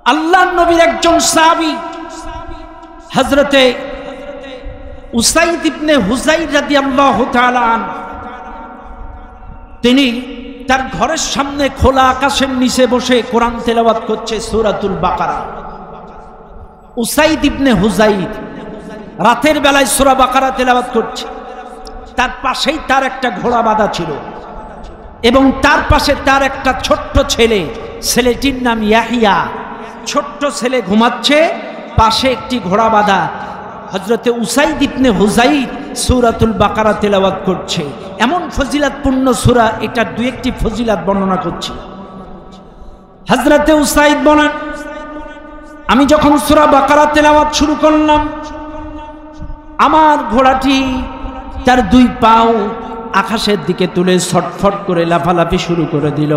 আল্লাহর নবীর একজন সাহাবী হযরতে উসাইদ ইবনে হুযাইর রাদিয়াল্লাহু তাআলা আনহু, তিনি তার ঘরের সামনে খোলা আকাশের নিচে বসে কোরআন তেলাওয়াত করছে সূরাতুল বাকারা। উসাইদ ইবনে হুযাইর রাতের বেলায় সূরা বাকারা তেলাওয়াত করছে। তার পাশেই তার একটা ঘোড়া বাঁধা ছিল এবং তার পাশে তার একটা ছোট্ট ছেলে, ছেলেটির নাম ইয়াহিয়া। ছোট্ট ছেলে ঘুমাচ্ছে, পাশে একটি ঘোড়া বাঁধা। হযরতে উসাইদ ইবনে হুযাইর সূরাতুল বাকারা তেলাওয়াত করছে। এমন ফজিলাতপূর্ণ সূরা, এটা দুই একটি ফজিলাত বর্ণনা করছি। হযরতে উসাইদ বলেন, আমি যখন সূরা বাকারা তেলাওয়াত শুরু করলাম, আমার ঘোড়াটি তার দুই পাও আকাশের দিকে তুলে ছটফট করে লাফালাফি শুরু করে দিল।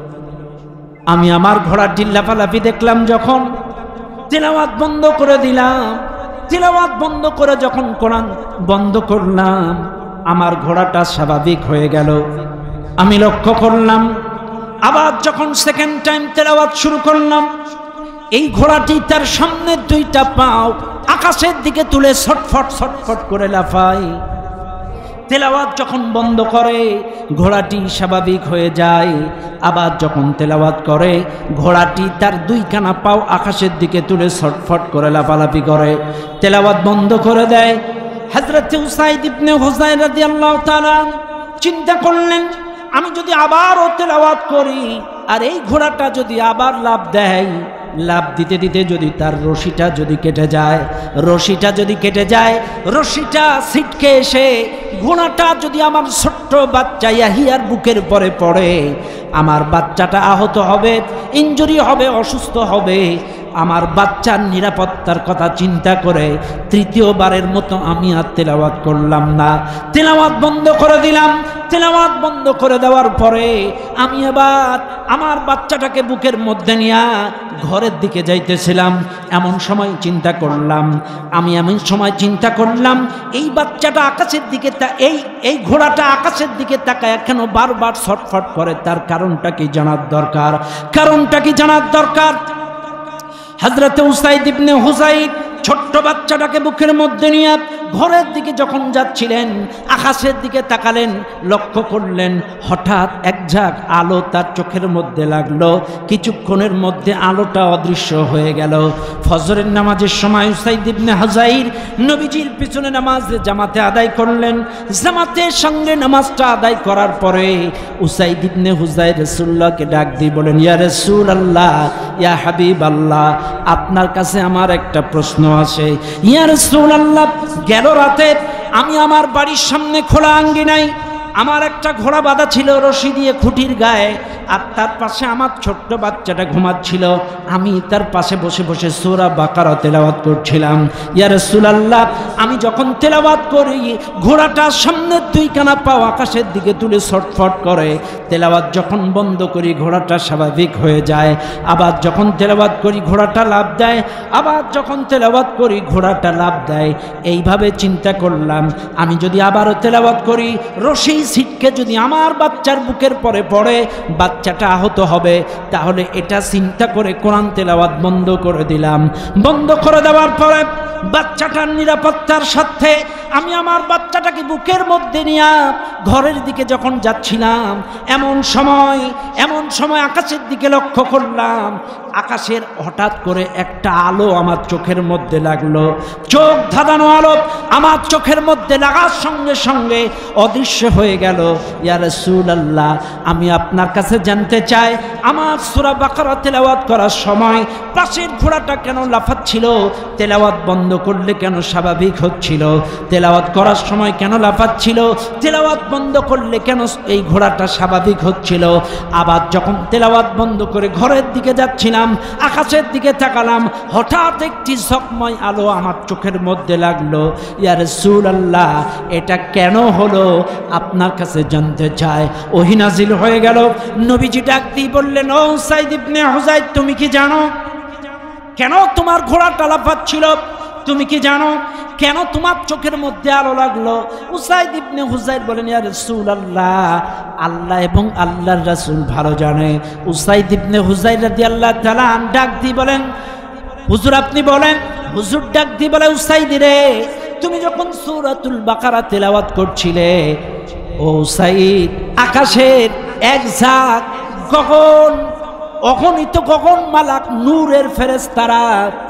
আমি আমার ঘোড়াটির লাফালাফি দেখলাম, যখন তেলাওয়াত বন্ধ করে দিলাম, তেলাওয়াত বন্ধ করে যখন কোরআন বন্ধ করলাম, আমার ঘোড়াটা স্বাভাবিক হয়ে গেল। আমি লক্ষ্য করলাম, আবার যখন সেকেন্ড টাইম তেলাওয়াত শুরু করলাম, এই ঘোড়াটি তার সামনের দুইটা পাও আকাশের দিকে তুলে ছটফট ছটফট করে লাফায়। তেলাওয়াত যখন বন্ধ করে ঘোড়াটি স্বাভাবিক হয়ে যায়। আবার যখন তেলাওয়াত করে ঘোড়াটি তার দুইখানা পাও আকাশের দিকে তুলে ছটফট করে লাফালাফি করে। তেলাওয়াত বন্ধ করে দেয়। হযরত উসাইদ ইবনে হুযাইর রাদিয়াল্লাহু তাআলা চিন্তা করলেন, আমি যদি আবারও তেলাওয়াত করি আর এই ঘোড়াটা যদি আবার লাফ দেয়, লাফ দিতে দিতে যদি তার রশিটা যদি কেটে যায়, রশিটা যদি কেটে যায়, রশিটা ছিটকে এসে ঘোড়াটা যদি আমার ছোট্ট বাচ্চা ইয়াহিয়ার বুকের পরে পড়ে, আমার বাচ্চাটা আহত হবে, ইনজুরি হবে, অসুস্থ হবে। আমার বাচ্চার নিরাপত্তার কথা চিন্তা করে তৃতীয়বারের মতো আমি আর তেলাওয়াত করলাম না, তেলাওয়াত বন্ধ করে দিলাম। তেলাওয়াত বন্ধ করে দেওয়ার পরে আমি আবার আমার বাচ্চাটাকে বুকের মধ্যে নিয়ে ঘরের দিকে যাইতেছিলাম। এমন সময় চিন্তা করলাম, এই বাচ্চাটা আকাশের দিকে এই ঘোড়াটা আকাশের দিকে তাকায় কেন বারবার ছটফট করে, তার কারণটা কি জানার দরকার। হযরতে উসাইদ ইবনে হুযাইর ছোট্ট বাচ্চাটাকে বুকের মধ্যে নিয়ে ঘরের দিকে যখন যাচ্ছিলেন, আকাশের দিকে তাকালেন, লক্ষ্য করলেন হঠাৎ এক ঝাঁক আলো তার চোখের মধ্যে লাগলো। কিছুক্ষণের মধ্যে আলোটা অদৃশ্য হয়ে গেল। ফজরের নামাজের সময় উসাইদ ইবনে হুযাইর নবীজির পিছনে নামাজ জামাতে আদায় করলেন। জামাতের সঙ্গে নামাজটা আদায় করার পরে উসাইদ ইবনে হুযাইর রাসূলুল্লাহকে ডাক দিয়ে বলেন, ইয়া রাসূলুল্লাহ, ইয়া হাবিবাল্লাহ, আপনার কাছে আমার একটা প্রশ্ন আছে। ইয়া রাসূলুল্লাহ, গেল রাতে আমি আমার বাড়ির সামনে খোলা আঙ্গিনায় আমার একটা ঘোড়া বাঁধা ছিল রশি দিয়ে খুঁটির গায়ে, আর তার পাশে আমার ছোট্ট বাচ্চাটা ঘুমাচ্ছিল। আমি তার পাশে বসে বসে সূরা বাকারা তেলাওয়াত করছিলাম। ইয়া রাসূলুল্লাহ, আমি যখন তেলাওয়াত করি ঘোড়াটার সামনের দুইখানা পাও আকাশের দিকে তুলে ছটফট করে। তেলাওয়াত যখন বন্ধ করি ঘোড়াটা স্বাভাবিক হয়ে যায়। আবার যখন তেলাওয়াত করি ঘোড়াটা লাফ দেয়, আবার যখন তেলাওয়াত করি ঘোড়াটা লাফ দেয়। এইভাবে চিন্তা করলাম, আমি যদি আবারও তেলাওয়াত করি, রশি ছিটকে যদি আমার বাচ্চার বুকের পরে পড়ে, বাচ্চাটা আহত হবে। তাহলে এটা চিন্তা করে কোরআন তেলাওয়াত বন্ধ করে দিলাম। বন্ধ করে দেওয়ার পরে বাচ্চাটার নিরাপত্তার সাথে আমি আমার বাচ্চাটাকে বুকের মধ্যে নিয়ে ঘরের দিকে যখন যাচ্ছিলাম, এমন সময় আকাশের দিকে লক্ষ্য করলাম। আকাশের হঠাৎ করে একটা আলো আমার চোখের মধ্যে লাগলো। চোখ ধাঁধানো আলো আমার চোখের মধ্যে লাগার সঙ্গে সঙ্গে অদৃশ্য হয়ে গেল। ইয়া রাসূলুল্লাহ, আমি আপনার কাছে জানতে চাই, আমার সূরা বাকারা তেলাওয়াত করার সময় পাশের ঘোড়াটা কেন লাফাচ্ছিল? তেলাওয়াত বন্ধ করলে কেন স্বাভাবিক হচ্ছিল? তেলাওয়াত করার সময় কেন লাফাচ্ছিল? তেলাওয়াত বন্ধ করলে কেন এই ঘোড়াটা স্বাভাবিক হচ্ছিল? আবার যখন তেলাওয়াত বন্ধ করে ঘরের দিকে যাচ্ছিলাম, আকাশের দিকে তাকালাম, হঠাৎ একটি ঝকময় আলো আমার চোখের মধ্যে লাগলো। ইয়া রাসূলুল্লাহ, এটা কেন হলো আপনার কাছে জানতে চাই। ওহী নাজিল হয়ে গেল। নবীজি ডাক দিয়ে বললেন, ও উসাইদ ইবনে হুযাইর, তুমি কি জানো কেন তোমার ঘোড়াটা লাফাচ্ছিল? তুমি কি জানো কেন তোমার চোখের মধ্যে আলো লাগলো? উসাইদ ইবনে হুযাইর বলেন, ইয়া রাসূলুল্লাহ, আল্লাহ এবং আল্লাহর রাসূল ভালো জানে। উসাইদ ইবনে হুযাইর রাদিয়াল্লাহু তাআলা ডাক দিয়ে বলেন, হুজুর আপনি বলেন। হুজুর ডাক দিয়ে বলে, উসাইদ রে, তুমি যখন সূরাতুল বাকারা তেলাওয়াত করছিলে, ও উসাইদ, আকাশের এক ঝাঁক গগন, অগণিত গগন মালাক নূরের ফেরেশতারা,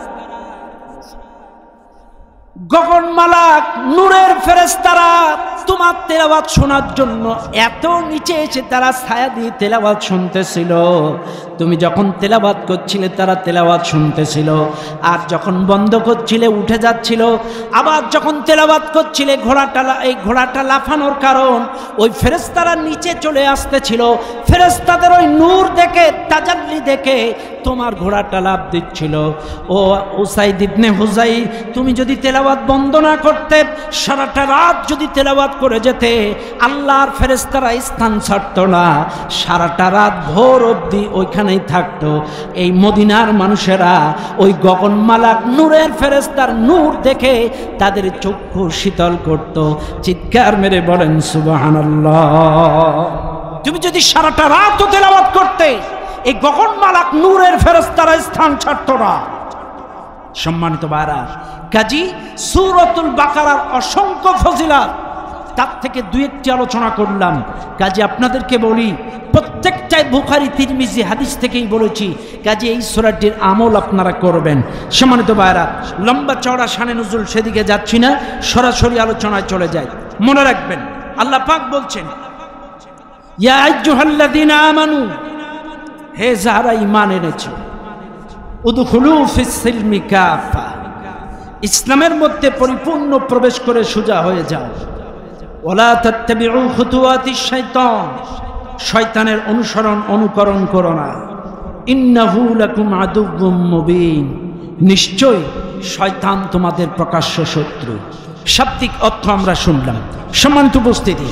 গগন মালাক নূরের ফেরেশতারা তোমার তেলাওয়াত শোনার জন্য এত নিচে এসে তারা ছায়া দিয়ে তেলাওয়াত শুনতেছিল। তুমি যখন তেলাওয়াত করছিলে তারা তেলাওয়াত শুনতেছিল, আর যখন বন্ধ করছিলে উঠে যাচ্ছিল। আবার যখন তেলাওয়াত করছিলে এই ঘোড়াটা লাফানোর কারণ ওই ফেরেশতারা নিচে চলে আসতেছিল। ফেরেশতাদের ওই নূর দেখে, তাজাল্লি দেখে তোমার ঘোড়াটা লাফ দিচ্ছিল। ও উসাইদ ইবনে হুযাইর, তুমি যদি তেলাওয়াত বন্ধ না করতে, সারাটা রাত যদি তেলাওয়াত করে যেতে, আল্লাহর ফেরেশতারা স্থান ছাড়ত না, সারাটা রাত ভোর অবধি ওইখানেই থাকতো। এই মদিনার মানুষেরা ওই গগন মালাক নূরের ফেরেশতার নূর দেখে তাদের চক্ষু শীতল করত। চিৎকার মেরে বলেন সুবহানাল্লাহ। তুমি যদি সারাটা রাত তেলাওয়াত করতে, এই গগন মালাক নূরের ফেরেশতারা স্থান ছাড়ত না। সম্মানিত ভাইরা, কাজী সূরাতুল বাকারার অসংখ্য ফজিলত, তার থেকে দুই একটি আলোচনা করলাম। কাজী আপনাদেরকে বলি, প্রত্যেকটাই বুখারী তিরমিজি হাদিস থেকেই বলেছি। কাজী এই সূরাটির আমল আপনারা করবেন। সম্মানিত ভাইরা, লম্বা চওড়া শানে নুজুল সেদিকে যাচ্ছি না, সরাসরি আলোচনায় চলে যায়। মনে রাখবেন, আল্লাহ পাক বলছেন, ইয়া আইয়ুহাল্লাযীনা আমানু, হে যারা ঈমান এনেছো, উদখুলু ফিস সিলমি কাফা, ইসলামের মধ্যে পরিপূর্ণ প্রবেশ করে সোজা হয়ে যাও। ওয়ালা তাত্তাবিউ খুতুওয়াতিশ শাইতান, শয়তানের অনুকরণ করো না। ইন্নাহু লাকুম আদুউম মুবিন, নিশ্চয় শয়তান তোমাদের প্রকাশ্য শত্রু। শাব্দিক অর্থ আমরা শুনলাম। সম্মানিত উপস্থিতি,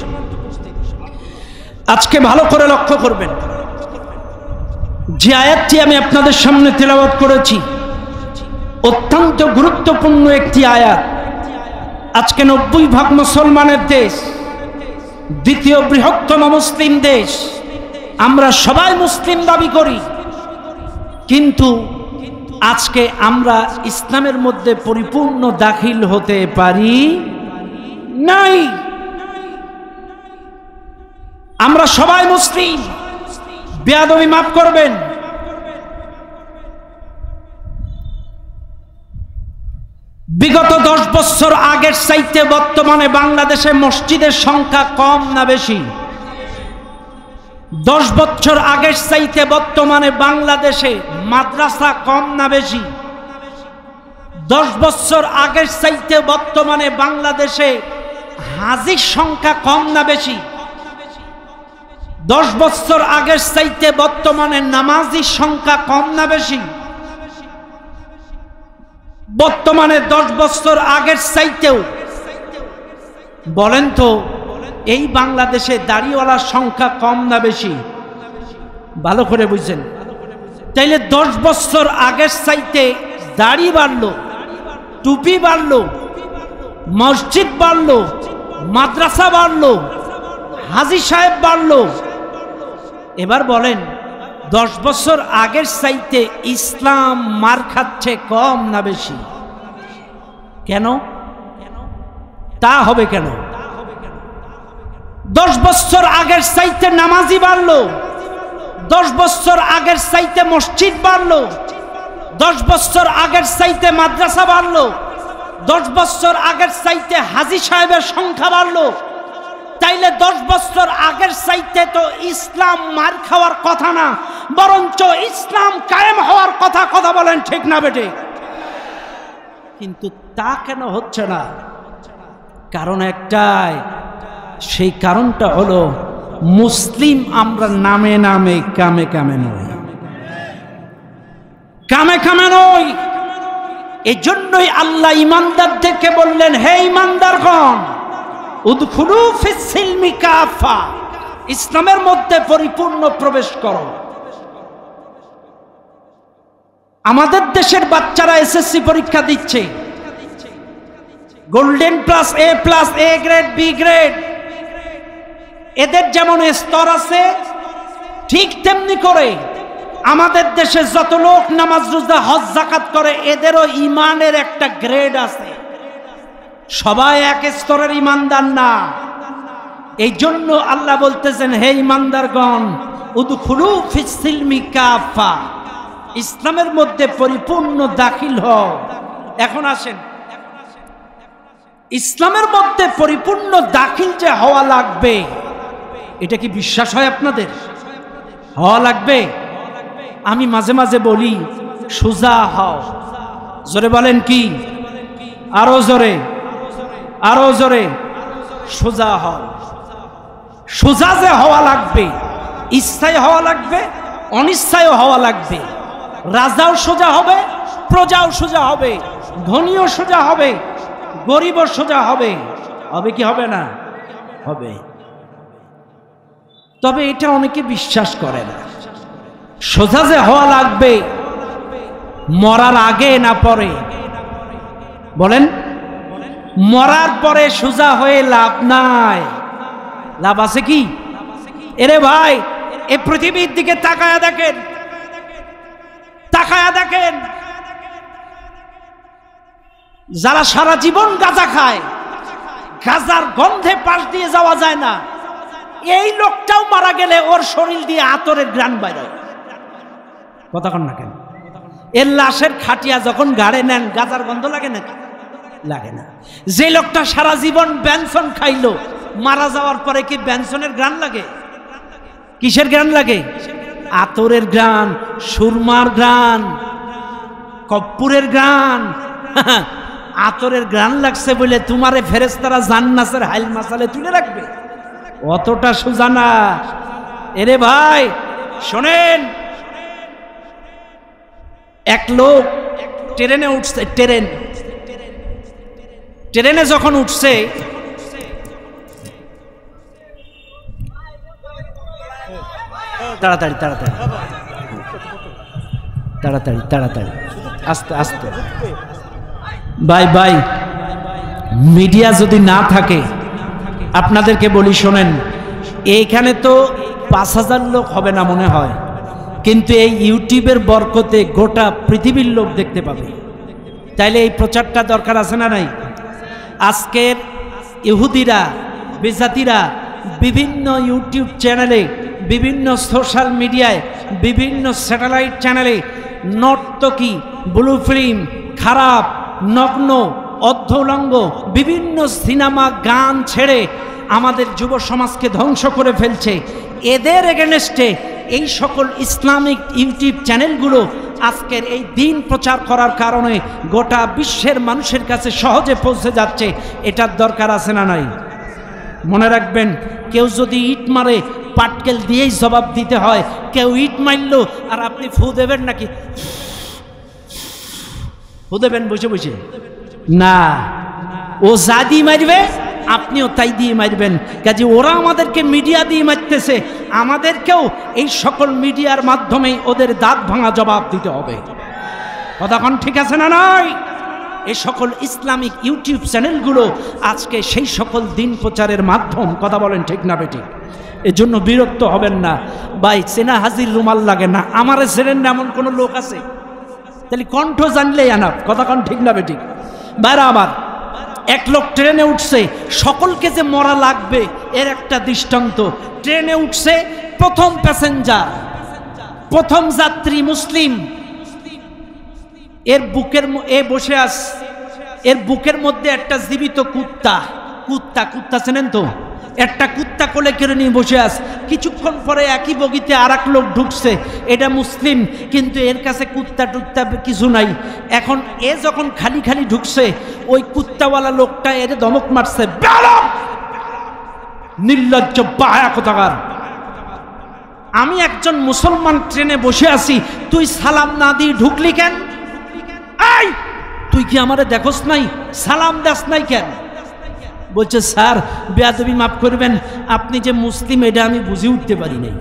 আজকে ভালো করে লক্ষ্য করবেন, যে আয়াতটি আমি আপনাদের সামনে তেলাওয়াত করেছি অত্যন্ত গুরুত্বপূর্ণ একটি আয়াত। আজকে 90% মুসলমানের দেশ, দ্বিতীয় বৃহত্তম মুসলিম দেশ, আমরা সবাই মুসলিম দাবি করি, কিন্তু আজকে আমরা ইসলামের মধ্যে পরিপূর্ণ দাখিল হতে পারি নাই। আমরা সবাই মুসলিম, বেয়াদবি মাফ করবেন, বিগত 10 বছর আগের চাইতে বর্তমানে বাংলাদেশে মসজিদের সংখ্যা কম না বেশি? 10 বছর আগের চাইতে বর্তমানে বাংলাদেশে মাদ্রাসা কম না বেশি? 10 বছর আগের চাইতে বর্তমানে বাংলাদেশে হাজির সংখ্যা কম না বেশি? 10 বছর আগের চাইতে বর্তমানে নামাজির সংখ্যা কম না বেশি? বর্তমানে 10 বছর আগের চাইতেও বলেন তো, এই বাংলাদেশে দাড়িওয়ালার সংখ্যা কম না বেশি? ভালো করে বুঝছেন? তাইলে 10 বছর আগের চাইতে দাড়ি বাড়লো, টুপি বাড়লো, মসজিদ বাড়লো, মাদ্রাসা বাড়লো, হাজী সাহেব বাড়লো। এবার বলেন, 10 বছর আগের চাইতে ইসলাম মার খাচ্ছে কম না বেশি? কেন? তা হবে কেন? 10 বছর আগের চাইতে নামাজি বাড়লো, 10 বছর আগের চাইতে মসজিদ বাড়লো, 10 বছর আগের চাইতে মাদ্রাসা বাড়লো, 10 বছর আগের চাইতে হাজী সাহেবের সংখ্যা বাড়লো। তাইলে 10 বছর আগের চাইতে তো ইসলাম মার খাওয়ার কথা না, বরঞ্চ ইসলাম কায়েম হওয়ার কথা। কথা বলেন ঠিক না বেটে? কিন্তু তা কেন হচ্ছে না? কারণ একটাই, সেই কারণটা হলো মুসলিম আমরা নামে নামে, কামে কামে নই। কামে কামে নই। এজন্যই আল্লাহ ঈমানদারদেরকে বললেন, হে ঈমানদারগণ, উদখুলু ফিস সিলমি কাফা, ইসলামের মধ্যে পরিপূর্ণ প্রবেশ করো। আমাদের দেশের বাচ্চারা এসএসসি পরীক্ষা দিচ্ছে, golden plus, A grade, B grade, এদের যেমন স্তর আছে, ঠিক তেমনি করে আমাদের দেশে যত লোক নামাজ রোজা হজ যাকাত করে এদেরও ইমানের একটা গ্রেড আছে। সবাই এক স্তরের ইমানদার না। এই জন্য আল্লাহ বলতেছেন, হে ইমানদারগণ, উদখুলু ফিস সিলমি কাফা, ইসলামের মধ্যে পরিপূর্ণ দাখিল হও। এখন আসেন, ইসলামের মধ্যে পরিপূর্ণ দাখিল যে হওয়া লাগবে, এটা কি বিশ্বাস হয় আপনাদের? হওয়া লাগবে। আমি মাঝে মাঝে বলি, সোজা হও। জোরে বলেন কি? আরো জোরে, আরো জোরে। সোজা হও। সোজা যে হওয়া লাগবে, ইচ্ছায় হওয়া লাগবে, অনিচ্ছায় হওয়া লাগবে। রাজাও সোজা হবে, প্রজাও সোজা হবে, ধনীও সোজা হবে, গরিবও সোজা হবে। হবে কি হবে না? হবে। তবে এটা অনেকে বিশ্বাস করে না। সোজা যে হওয়া লাগবে, মরার আগে না পরে? বলেন, মরার পরে সোজা হয়ে লাভ নাই। লাভ আছে কি? এরে ভাই, এ পৃথিবীর দিকে তাকায়া দেখেন, তাকায়া দেখেন, যারা সারা জীবন গাঁজা খায়, গাঁজার গন্ধে পাশ দিয়ে যাওয়া যায় না, এই লোকটাও মারা গেলে ওর শরীর দিয়ে আতরের ঘ্রাণ বাইরে। কথা কন না কেন? এর লাশের খাটিয়া যখন গাড়ে নেন, গাঁজার গন্ধ লাগে না? লাগে না। যে লোকটা সারা জীবন বেনসন খাইলো, মারা যাওয়ার পরে কি বেনসনের ঘ্রাণ লাগে? কিসের ঘ্রাণ লাগে? আতরের ঘ্রাণ, সুরমার ঘ্রাণ, কর্পূরের ঘ্রাণ। আতরের ঘ্রাণ লাগছে বলে তোমারে ফেরেশতারা জান্নাতের হাইল মাসালে তুলে রাখবে? অতটা সোজা না। এরে ভাই শোনেন, এক লোক ট্রেনে উঠছে, ট্রেনে যখন উঠছে, তাড়াতাড়ি তাড়াতাড়ি তাড়াতাড়ি তাড়াতাড়ি, আস্তে আস্তে। ভাই ভাই, মিডিয়া যদি না থাকে, আপনাদেরকে বলি শোনেন, এইখানে তো ৫,০০০ লোক হবে না মনে হয়, কিন্তু এই ইউটিউবের বরকতে গোটা পৃথিবীর লোক দেখতে পাবে। তাইলে এই প্রচারটা দরকার আছে না নাই? আজকের ইহুদিরা, বেজাতিরা বিভিন্ন ইউটিউব চ্যানেলে, বিভিন্ন সোশ্যাল মিডিয়ায়, বিভিন্ন স্যাটেলাইট চ্যানেলে নর্তকী, ব্লু ফিল্ম, খারাপ, নগ্ন, অর্ধলঙ্গ বিভিন্ন সিনেমা গান ছেড়ে আমাদের যুব সমাজকে ধ্বংস করে ফেলছে। এদের এগেনস্টে এই সকল ইসলামিক ইউটিউব চ্যানেলগুলো আজকের এই দিন প্রচার করার কারণে গোটা বিশ্বের মানুষের কাছে সহজে পৌঁছে যাচ্ছে। এটার দরকার আছে না নাই? মনে রাখবেন, কেউ যদি ইট মারে পাটকেল দিয়েই জবাব দিতে হয়। কেউ ইট মারল আর আপনি ফু দেবেন নাকি? ফু দেবেন বসে বসে? না, ও যা দিয়ে মারবে আপনিও তাই দিয়ে মারবেন। কাজে ওরা আমাদেরকে মিডিয়া দিয়ে মারতেছে, আমাদেরকেও এই সকল মিডিয়ার মাধ্যমেই ওদের দাঁত ভাঙা জবাব দিতে হবে। কথাক্ষণ ঠিক আছে না নয়? এই সকল ইসলামিক ইউটিউব চ্যানেলগুলো আজকে সেই সকল দিন প্রচারের মাধ্যম। কথা বলেন ঠিক না বেঠিক? এজন্য বিরক্ত হবেন না ভাই। চেনা হাজির রুমাল লাগে না। আমারে চেনেন না এমন কোনো লোক আছে? তাহলে কণ্ঠ জানলেই আনাপ। কথাক্ষণ ঠিক না বেঠিক? বাইরে আমার এক লোক ট্রেনে উঠছে, সকলকে যে মরা লাগবে এর একটা দৃষ্টান্ত। ট্রেনে উঠছে, প্রথম প্যাসেঞ্জার, প্রথম যাত্রী মুসলিম। এর বুকের বসে আস, এর বুকের মধ্যে একটা জীবিত কুত্তা। কুত্তা চেনেন তো? একটা কুত্তা কোলে কেড়ে নিয়ে বসে আস। কিছুক্ষণ পরে একই বগিতে আর এক লোক ঢুকছে, এটা মুসলিম, কিন্তু এর কাছে কুত্তা টুত্তা কিছু নাই। এখন এ যখন খালি খালি ঢুকছে, ওই কুত্তাওয়ালা লোকটা এর ধমক মারছে, নির্লজ্জ বায়া কোথাকার। আমি একজন মুসলমান ট্রেনে বসে আছি, তুই সালাম না দিয়ে ঢুকলি কেন? এই তুই কি আমারে দেখোস নাই? সালাম দাস নাই কেন? বলছে, স্যার বেয়াদবি মাফ করবেন, আপনি যে মুসলিম এটা আমি বুঝে উঠতে পারি নাই।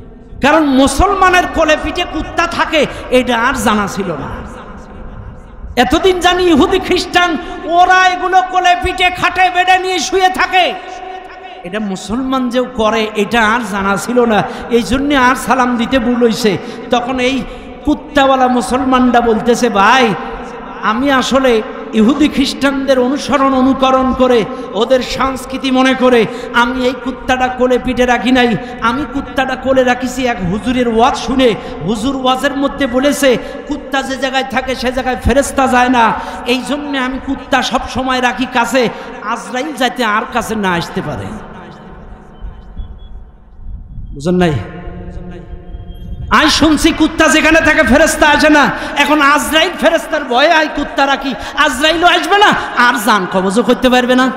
কারণ মুসলমানের কোলে পিঠে কুত্তা থাকে এটা আর জানা ছিল না। এতদিন জানি ইহুদি খ্রিস্টান ওরা এগুলো কোলে পিঠে খাটে বেডে নিয়ে শুয়ে থাকে, এটা মুসলমান যেও করে এটা আর জানা ছিল না, এই জন্য আর সালাম দিতে ভুল হইছে। তখন এই কুত্তাওয়ালা মুসলমানরা বলতেছে, ভাই আমি আসলে ইহুদি খ্রিস্টানদের অনুকরণ করে ওদের সংস্কৃতি মনে করে আমি এই কুত্তাটা কোলে পিঠে রাখি নাই, আমি কুত্তাটা কোলে রাখিছি এক হুজুরের ওয়াজ শুনে। হুজুর ওয়াজের মধ্যে বলেছে কুত্তা যে জায়গায় থাকে সে জায়গায় ফেরেশতা যায় না, এই জন্যে আমি কুত্তা সব সময় রাখি কাছে, আজরাইল যাতে আর কাছে না আসতে পারে। বুঝেন নাই? আই শুনছি কুত্তা যেখানে থাকে ফেরেশতা আসে না, এখন আজরাইল ফেরেশতার ভয়ে আই কুত্তা রাখি, আজরাইলও আসবে না আর জান কবজও করতে পারবে না।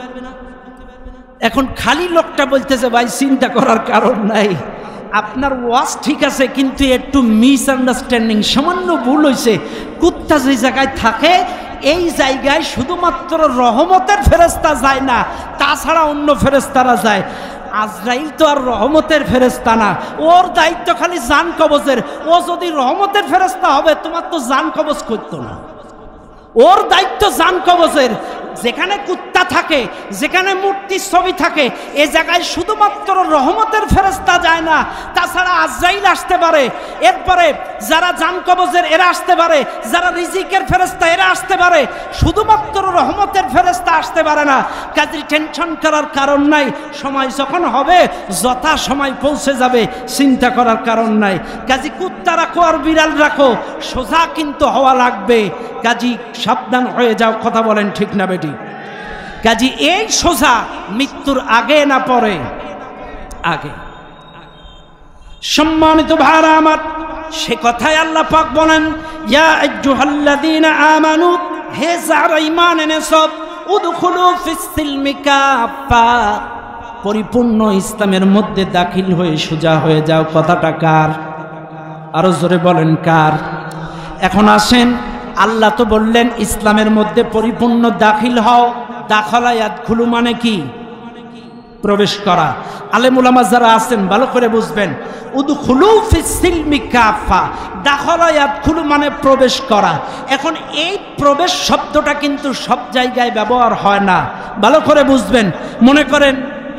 এখন খালি লোকটা বলতেছে ভাই চিন্তা করার কারণ নাই, আপনার ওয়াজ ঠিক আছে কিন্তু একটু মিসআন্ডারস্ট্যান্ডিং, সামান্য ভুল হয়েছে। কুত্তা যে জায়গায় থাকে এই জায়গায় শুধুমাত্র রহমতের ফেরেশতা যায় না, তাছাড়া অন্য ফেরেশতারা যায়। আজরাইল তো আর রহমতের ফেরেশতা না, ওর দায়িত্ব খালি জান কবজের। ও যদি রহমতের ফেরেশতা হবে তোমার তো জান কবজ করতো না, ওর দায়িত্ব জান কবজের। যেখানে কুত্তা থাকে, যেখানে মূর্তির ছবি থাকে, এ জায়গায় শুধুমাত্র রহমতের ফেরেশতা যায় না, তাছাড়া আজরাইল আসতে পারে। এরপরে যারা জান কবজের এরা আসতে পারে, যারা রিজিকের ফেরেশতা এরা আসতে পারে, শুধুমাত্র রহমতের ফেরেশতা আসতে পারে না। কাজে টেনশন করার কারণ নাই, সময় যখন হবে যথা সময় পৌঁছে যাবে, চিন্তা করার কারণ নাই। কাজী কুত্তা রাখো আর বিড়াল রাখো, সোজা কিন্তু হওয়া লাগবে। কাজী সাবধান হয়ে যাও, কথা বলেন ঠিক না বেটি? কাজী এই সোজা মৃত্যুর আগে না পরে, আগে। সম্মানিত ভাইরা আমার, সে কথাই আল্লাহ পাক বলেন, ইয়া আইয়ুহাল্লাযীনা আমানু, হে যারা ঈমান এনেছো, উদখুলু ফিস সিলমি কাফা, পরিপূর্ণ ইসলামের মধ্যে দাখিল হয়ে সোজা হয়ে যাও। কথাটা কার? আরো জোরে বলেন কার? এখন আসেন, আল্লাহ তো বললেন ইসলামের মধ্যে পরিপূর্ণ দাখিল হও। দাখালা ইয়াদখুলু মানে কি? প্রবেশ করা। আলেম উলামা যারা আছেন ভালো করে বুঝবেন, উদখুলু ফিস সিলমি কাফা, দাখালা ইয়াদখুলু মানে প্রবেশ করা। এখন এই প্রবেশ শব্দটা কিন্তু সব জায়গায় ব্যবহার হয় না, ভালো করে বুঝবেন। মনে করেন,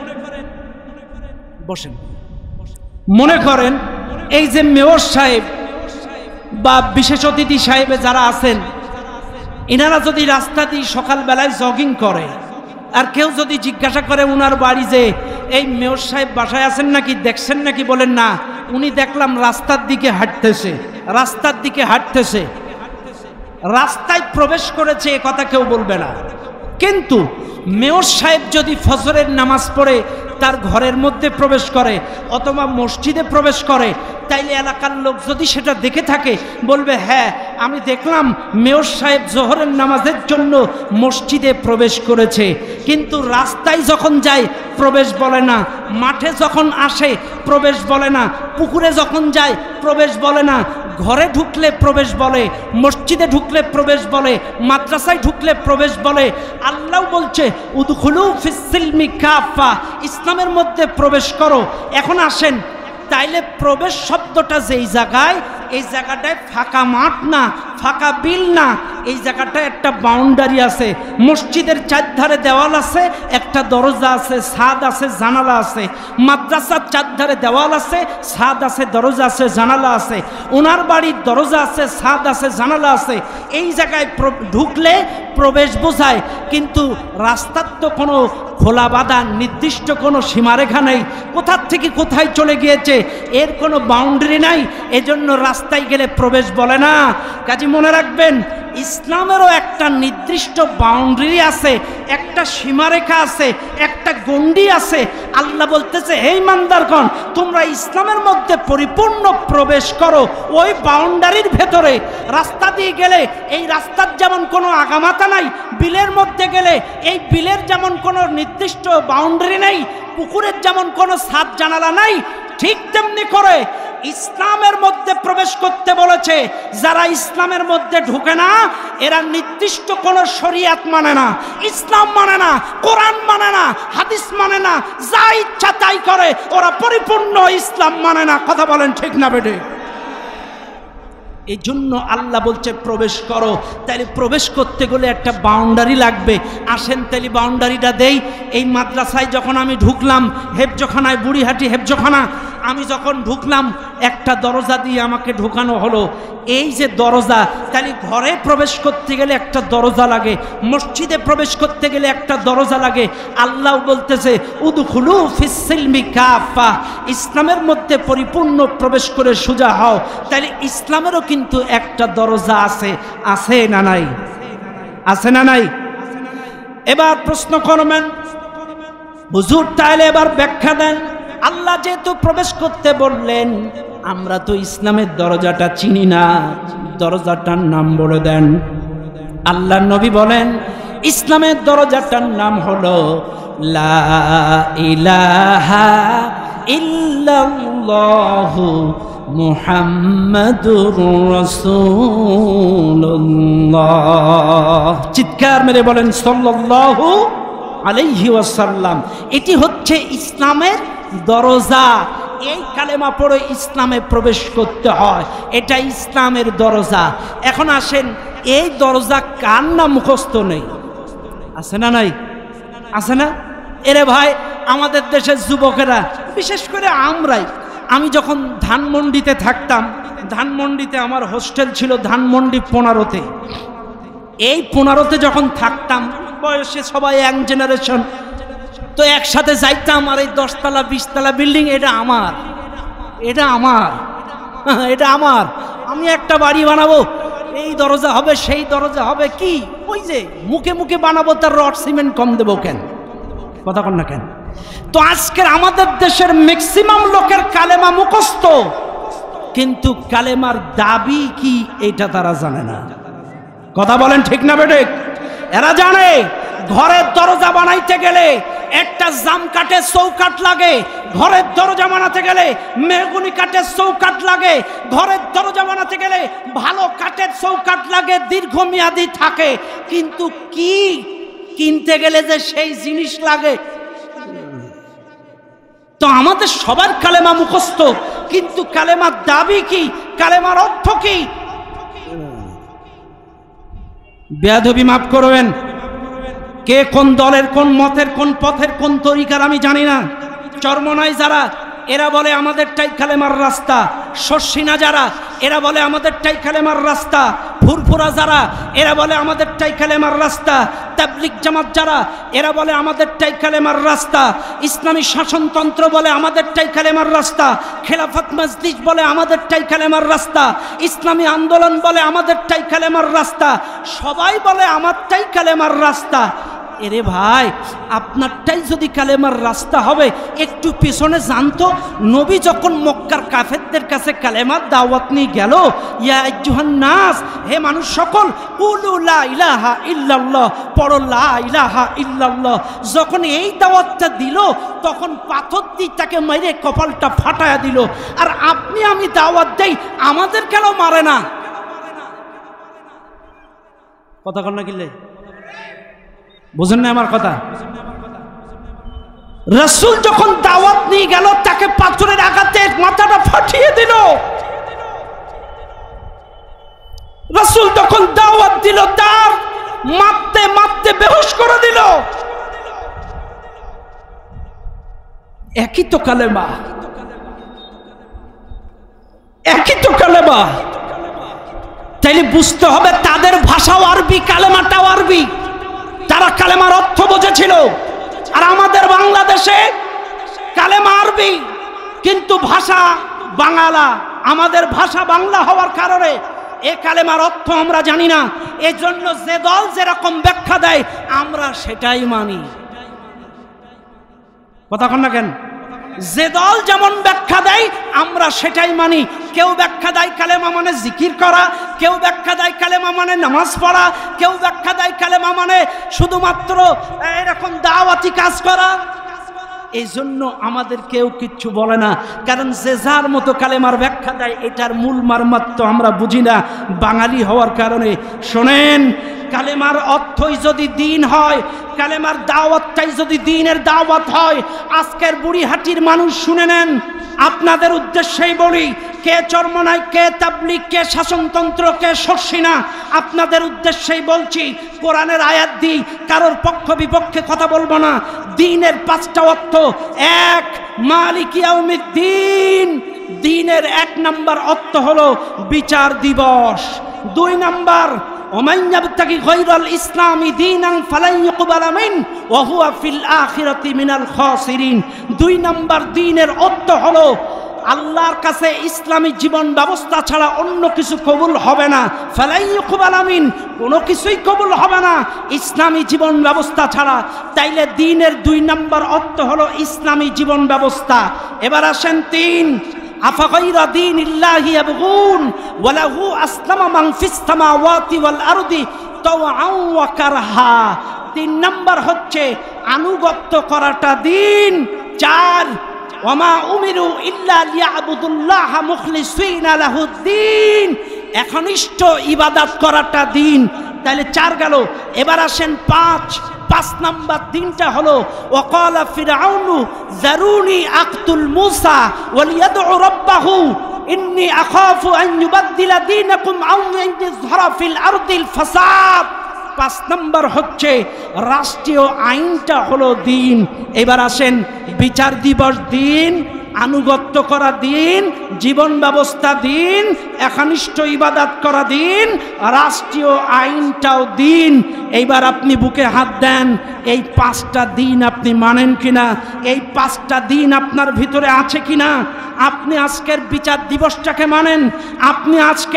বসেন, মনে করেন এই যে মেয়র সাহেব বা বিশেষ অতিথি সাহেবে যারা আছেন, এনারা যদি রাস্তা দিয়ে সকালবেলায় জগিং করে, আর কেউ যদি জিজ্ঞাসা করে উনার বাড়ি যে এই মেয়র সাহেব বাসায় আছেন নাকি, দেখছেন নাকি, বলেন না, উনি দেখলাম রাস্তার দিকে হাঁটতেছে, রাস্তার দিকে হাঁটতেছে, রাস্তায় প্রবেশ করেছে, এ কথা কেউ বলবে না। কিন্তু মেয়র সাহেব যদি ফজরের নামাজ পড়ে তার ঘরের মধ্যে প্রবেশ করে অথবা মসজিদে প্রবেশ করে, তাইলে এলাকার লোক যদি সেটা দেখে থাকে বলবে, হ্যাঁ আমি দেখলাম মেয়র সাহেব জোহরের নামাজের জন্য মসজিদে প্রবেশ করেছে। কিন্তু রাস্তায় যখন যায় প্রবেশ বলে না, মাঠে যখন আসে প্রবেশ বলে না, পুকুরে যখন যায় প্রবেশ বলে না, ঘরে ঢুকলে প্রবেশ বলে, মসজিদে ঢুকলে প্রবেশ বলে, মাদ্রাসায় ঢুকলে প্রবেশ বলে। আল্লাহ বলছে উদখুলু ফিস সিলমি কাফা, ইসলামের মধ্যে প্রবেশ করো। এখন আসেন, তাইলে প্রবেশ শব্দটা যেই জায়গায়, এই জায়গাটায় ফাঁকা মাঠ না, ফাঁকা বিল না, এই জায়গাটায় একটা বাউন্ডারি আছে। মসজিদের চারধারে দেওয়াল আছে, একটা দরজা আছে, ছাদ আছে, জানালা আছে। মাদ্রাসার চারধারে দেওয়াল আছে, ছাদ আছে, দরজা আছে, জানালা আছে। ওনার বাড়ির দরজা আছে, ছাদ আছে, জানালা আছে। এই জায়গায় ঢুকলে প্রবেশ বোঝায়, কিন্তু রাস্তার তো কোনো খোলা বাধা নির্দিষ্ট কোনো সীমারেখা নেই, কোথার থেকে কোথায় চলে গিয়েছে এর কোনো বাউন্ডারি নাই, এজন্য রাস্তায় গেলে প্রবেশ বলে না। কাজে মনে রাখবেন, ইসলামেরও একটা নির্দিষ্ট বাউন্ডারি আছে, একটা সীমারেখা আছে, একটা গণ্ডি আছে। আল্লাহ বলতেছে, হে ইমানদারগণ, তোমরা ইসলামের মধ্যে পরিপূর্ণ প্রবেশ করো ওই বাউন্ডারির ভেতরে। রাস্তা দিয়ে গেলে এই রাস্তার যেমন কোনো আগামাতা নাই, বিলের মধ্যে গেলে এই বিলের যেমন কোনো নির্দিষ্ট বাউন্ডারি নেই, পুকুরের যেমন কোনো ছাদ জানালা নাই, ঠিক তেমনি করে ইসলামের মধ্যে প্রবেশ করতে বলেছে। যারা ইসলামের মধ্যে ঢুকে না, এরা নির্দিষ্ট কোনো শরিয়াত মানে না, ইসলাম মানে না, কোরআন মানে না, হাদিস মানে না, যা ইচ্ছা তাই করে, ওরা পরিপূর্ণ ইসলাম মানে না। কথা বলেন ঠিক না বেটে? এই জন্য আল্লাহ বলছে প্রবেশ করো। তাইলে প্রবেশ করতে গেলে একটা বাউন্ডারি লাগবে। আসেন তাইলে বাউন্ডারিটা দেই। এই মাদ্রাসায় যখন আমি ঢুকলাম, হেফজখানায়, বুড়িহাটি হেফজখানা, আমি যখন ঢুকলাম একটা দরজা দিয়ে আমাকে ঢোকানো হলো। এই যে দরজা, তাহলে ঘরে প্রবেশ করতে গেলে একটা দরজা লাগে, মসজিদে প্রবেশ করতে গেলে একটা দরজা লাগে। আল্লাহ বলতেছে উদখুলু ফিস সিলমি কাফা, ইসলামের মধ্যে পরিপূর্ণ প্রবেশ করে সোজা হও। তাহলে ইসলামেরও কিন্তু একটা দরজা আছে, আছে না নাই? আছে না নাই? এবার প্রশ্ন করবেন হুজুর তাহলে এবার ব্যাখ্যা দেন। আল্লাহ যেহেতু প্রবেশ করতে বললেন, আমরা তো ইসলামের দরজাটা চিনি না, দরজাটার নাম বলে দেন। আল্লাহ নবী বলেন ইসলামের দরজাটার নাম হলো লা ইলাহা ইল্লাল্লাহু মুহাম্মাদুর রাসূলুল্লাহ। চিৎকার মেরে বলেন সাল্লাল্লাহু আলাইহি ওয়াসাল্লাম। এটি হচ্ছে ইসলামের দরজা। এই কালেমা পড়ে ইসলামে প্রবেশ করতে হয়, এটা ইসলামের দরজা। এখন আসেন, এই দরজা কার না মুখস্থ নেই? আছে না নাই? আছে না? এরে ভাই, আমাদের দেশের যুবকেরা, বিশেষ করে আমরাই, আমি যখন ধানমন্ডিতে থাকতাম, ধানমন্ডিতে আমার হোস্টেল ছিল ধানমন্ডি 15-তে। এই 15-তে যখন থাকতাম, বয়সে সবাই ইয়াং জেনারেশন, তো একসাথে যাইতাম। আর এই 10তলা 20তলা বিল্ডিং, এটা আমার, এটা আমার, এটা আমার। আমি একটা বাড়ি বানাবো, এই দরজা হবে, সেই দরজা হবে, কি ওই যে মুখে মুখে বানাবো, তার রড সিমেন্ট কম দেবো কেন? কথা কন না কেন? তো আজকের আমাদের দেশের ম্যাক্সিমাম লোকের কালেমা মুখস্থ, কিন্তু কালেমার দাবি কি এটা তারা জানে না। কথা বলেন ঠিক না বেঠিক? এরা জানে ঘরের দরজা বানাইতে গেলে একটা জাম কাঠের চৌকাঠ লাগে, ঘরের দরজা বানাতে গেলে মেহগুনি কাঠের চৌকাঠ লাগে, ঘরের দরজা বানাতে গেলে ভালো কাঠের চৌকাঠ লাগে, দীর্ঘমেয়াদী থাকে। কিন্তু কি কিনতে গেলে যে সেই জিনিস লাগে। তো আমাদের সবার কালেমা মুখস্থ, কিন্তু কালেমার দাবি কি, কালেমার অর্থ কি? বেয়াদবি মাফ করবেন, কে কোন দলের, কোন মতের, কোন পথের, কোন তরিকার আমি জানি না। চরমনাই যারা, এরা বলে আমাদেরটাই কালেমার রাস্তা। শর্ষিনা যারা, এরা বলে আমাদেরটাই কালেমার রাস্তা। ফুরফুরা যারা, এরা বলে আমাদেরটাই কালেমার রাস্তা। তাবলিগ জামাত যারা, এরা বলে আমাদেরটাই কালেমার রাস্তা। ইসলামী শাসনতন্ত্র বলে আমাদেরটাই কালেমার রাস্তা। খেলাফত মজলিস বলে আমাদেরটাই কালেমার রাস্তা। ইসলামী আন্দোলন বলে আমাদেরটাই কালেমার রাস্তা। সবাই বলে আমারটাই কালেমার রাস্তা। এরে ভাই, আপনারটাই যদি কালেমার রাস্তা হবে, একটু পিছনে জানতো, নবী যখন মক্কার কাফেরদের কাছে কালেমার দাওয়াত নিয়ে গেল, ইয়া আইয়ুহান নাস, হে মানুষ সকল, কুলু লা ইলাহা ইল্লাল্লাহ, পড়ো লা ইলাহা ইল্লাল্লাহ। যখন এই দাওয়াতটা দিল, তখন পাথর দিয়ে তাকে মেরে কপালটা ফাটায়া দিল। আর আপনি আমি দাওয়াত দেই, আমাদের কেন মারে না? কথা কন না কিলে? বুঝেন না আমার কথা? রাসূল যখন দাওয়াত নিয়ে গেল, তাকে পাথরের আঘাতে মাথাটা ফাটিয়ে দিল। রাসূল যখন দাওয়াত দিল, তার মারতে মারতে বেহুশ করে দিল। একই তো কালেমা, একই তো কালেমা। তাইলে বুঝতে হবে তাদের ভাষাও আরবি, কালেমাটাও আরবি। তারা কালেমার অর্থ বুঝেছিল। আর আমাদের বাংলাদেশে কালেমা আরবি, কিন্তু ভাষা বাংলা। আমাদের ভাষা বাংলা হওয়ার কারণে এ কালেমার অর্থ আমরা জানি না। এজন্য যে দল যেরকম ব্যাখ্যা দেয়, আমরা সেটাই মানি। কথা কন না কেন? যে দল যেমন ব্যাখ্যা দেয়, আমরা সেটাই মানি। কেউ ব্যাখ্যা দেয় কালেমা মানে জিকির করা, কেউ ব্যাখ্যা দেয় কালেমা মানে নামাজ পড়া, কেউ ব্যাখ্যা দেয় কালেমা মানে শুধুমাত্র এরকম দাওয়াতি কাজ করা। এই জন্য আমাদের কেউ কিচ্ছু বলে না, কারণ যে যার মতো কালেমার ব্যাখ্যা দেয়, এটার মূল মারমাত্র আমরা বুঝি না বাঙালি হওয়ার কারণে। শোনেন, কালেমার অর্থই যদি দিন হয়, কালেমার দাওয়াতটাই যদি দিনের দাওয়াত হয়, আজকের বুড়িহাটির মানুষ শুনে নেন, আপনাদের উদ্দেশ্যেই বলি, কে চরমনাই, কে তাবলীগ, কে শাসনতন্ত্র, কে শর্ষিনা, আপনাদের উদ্দেশ্যেই বলছি, কোরআনের আয়াত দিই, কারোর পক্ষ বিপক্ষে কথা বলবো না। দ্বীনের 5টা অর্থ: 1 মালিক ইয়াউমিদ্দিন, দ্বীনের 1 নাম্বার অর্থ হলো বিচার দিবস। 2 নাম্বার ওমান ইয়াবতাগি গায়রাল ইসলামি দীনান ফালান ইউকবালা মিন ওয়া হুয়া ফিল আখিরাতি মিনাল খাসিরিন। 2 নাম্বার দ্বীনের অর্থ হলো আল্লাহর কাছে ইসলামী জীবন ব্যবস্থা ছাড়া অন্য কিছু কবুল হবে না। ফালাই ইউকবালা মিন, কোনো কিছুই কবুল হবে না ইসলামী জীবন ব্যবস্থা ছাড়া। তাইলে দ্বীনের 2 নাম্বার অর্থ হলো ইসলামী জীবন ব্যবস্থা। এবার আসেন 3, আফাগাইরা দীনিল্লাহি ইয়াবগুন ওয়া লাহু আসলামা মান ফিস সামাওয়াতি ওয়াল আরদি তাওআন ওয়া কারহা। 3 নাম্বার হচ্ছে আনুগত্য করাটা দ্বীন। 4 ওয়ামা উমিরু ইল্লা লিয়াবুদুল্লাহ মুখলিসিনা লাহুদ্দিন, একনিষ্ঠ ইবাদত করাটা দ্বীন। তাহলে 4 গেল। এবার আসেন 5 নাম্বার দ্বীনটা হলো ওয়াকালা ফিরআউনু যারুনি আকতুল মূসা ওয়ালিয়াদউ রাব্বাহু ইন্নী আখাফু আন ইউবাদদিলা দীনাকুম আও ইয়যহারা ফিল আরদিল ফাসাদ। 5 নাম্বার হচ্ছে রাষ্ট্রীয় আইনটা হলো দ্বীন। এবার আসেন বিচার দিবস দ্বীন, আনুগত্য করা দ্বীন, জীবন ব্যবস্থা দ্বীন, একনিষ্ঠ ইবাদত করা দ্বীন, রাষ্ট্রীয় আইনটাও দ্বীন। এইবার আপনি বুকে হাত দেন, এই 5টা দ্বীন আপনি মানেন কিনা, এই 5টা দ্বীন আপনার ভিতরে আছে কিনা। আপনি আজকের বিচার দিবসটাকে মানেন, আপনি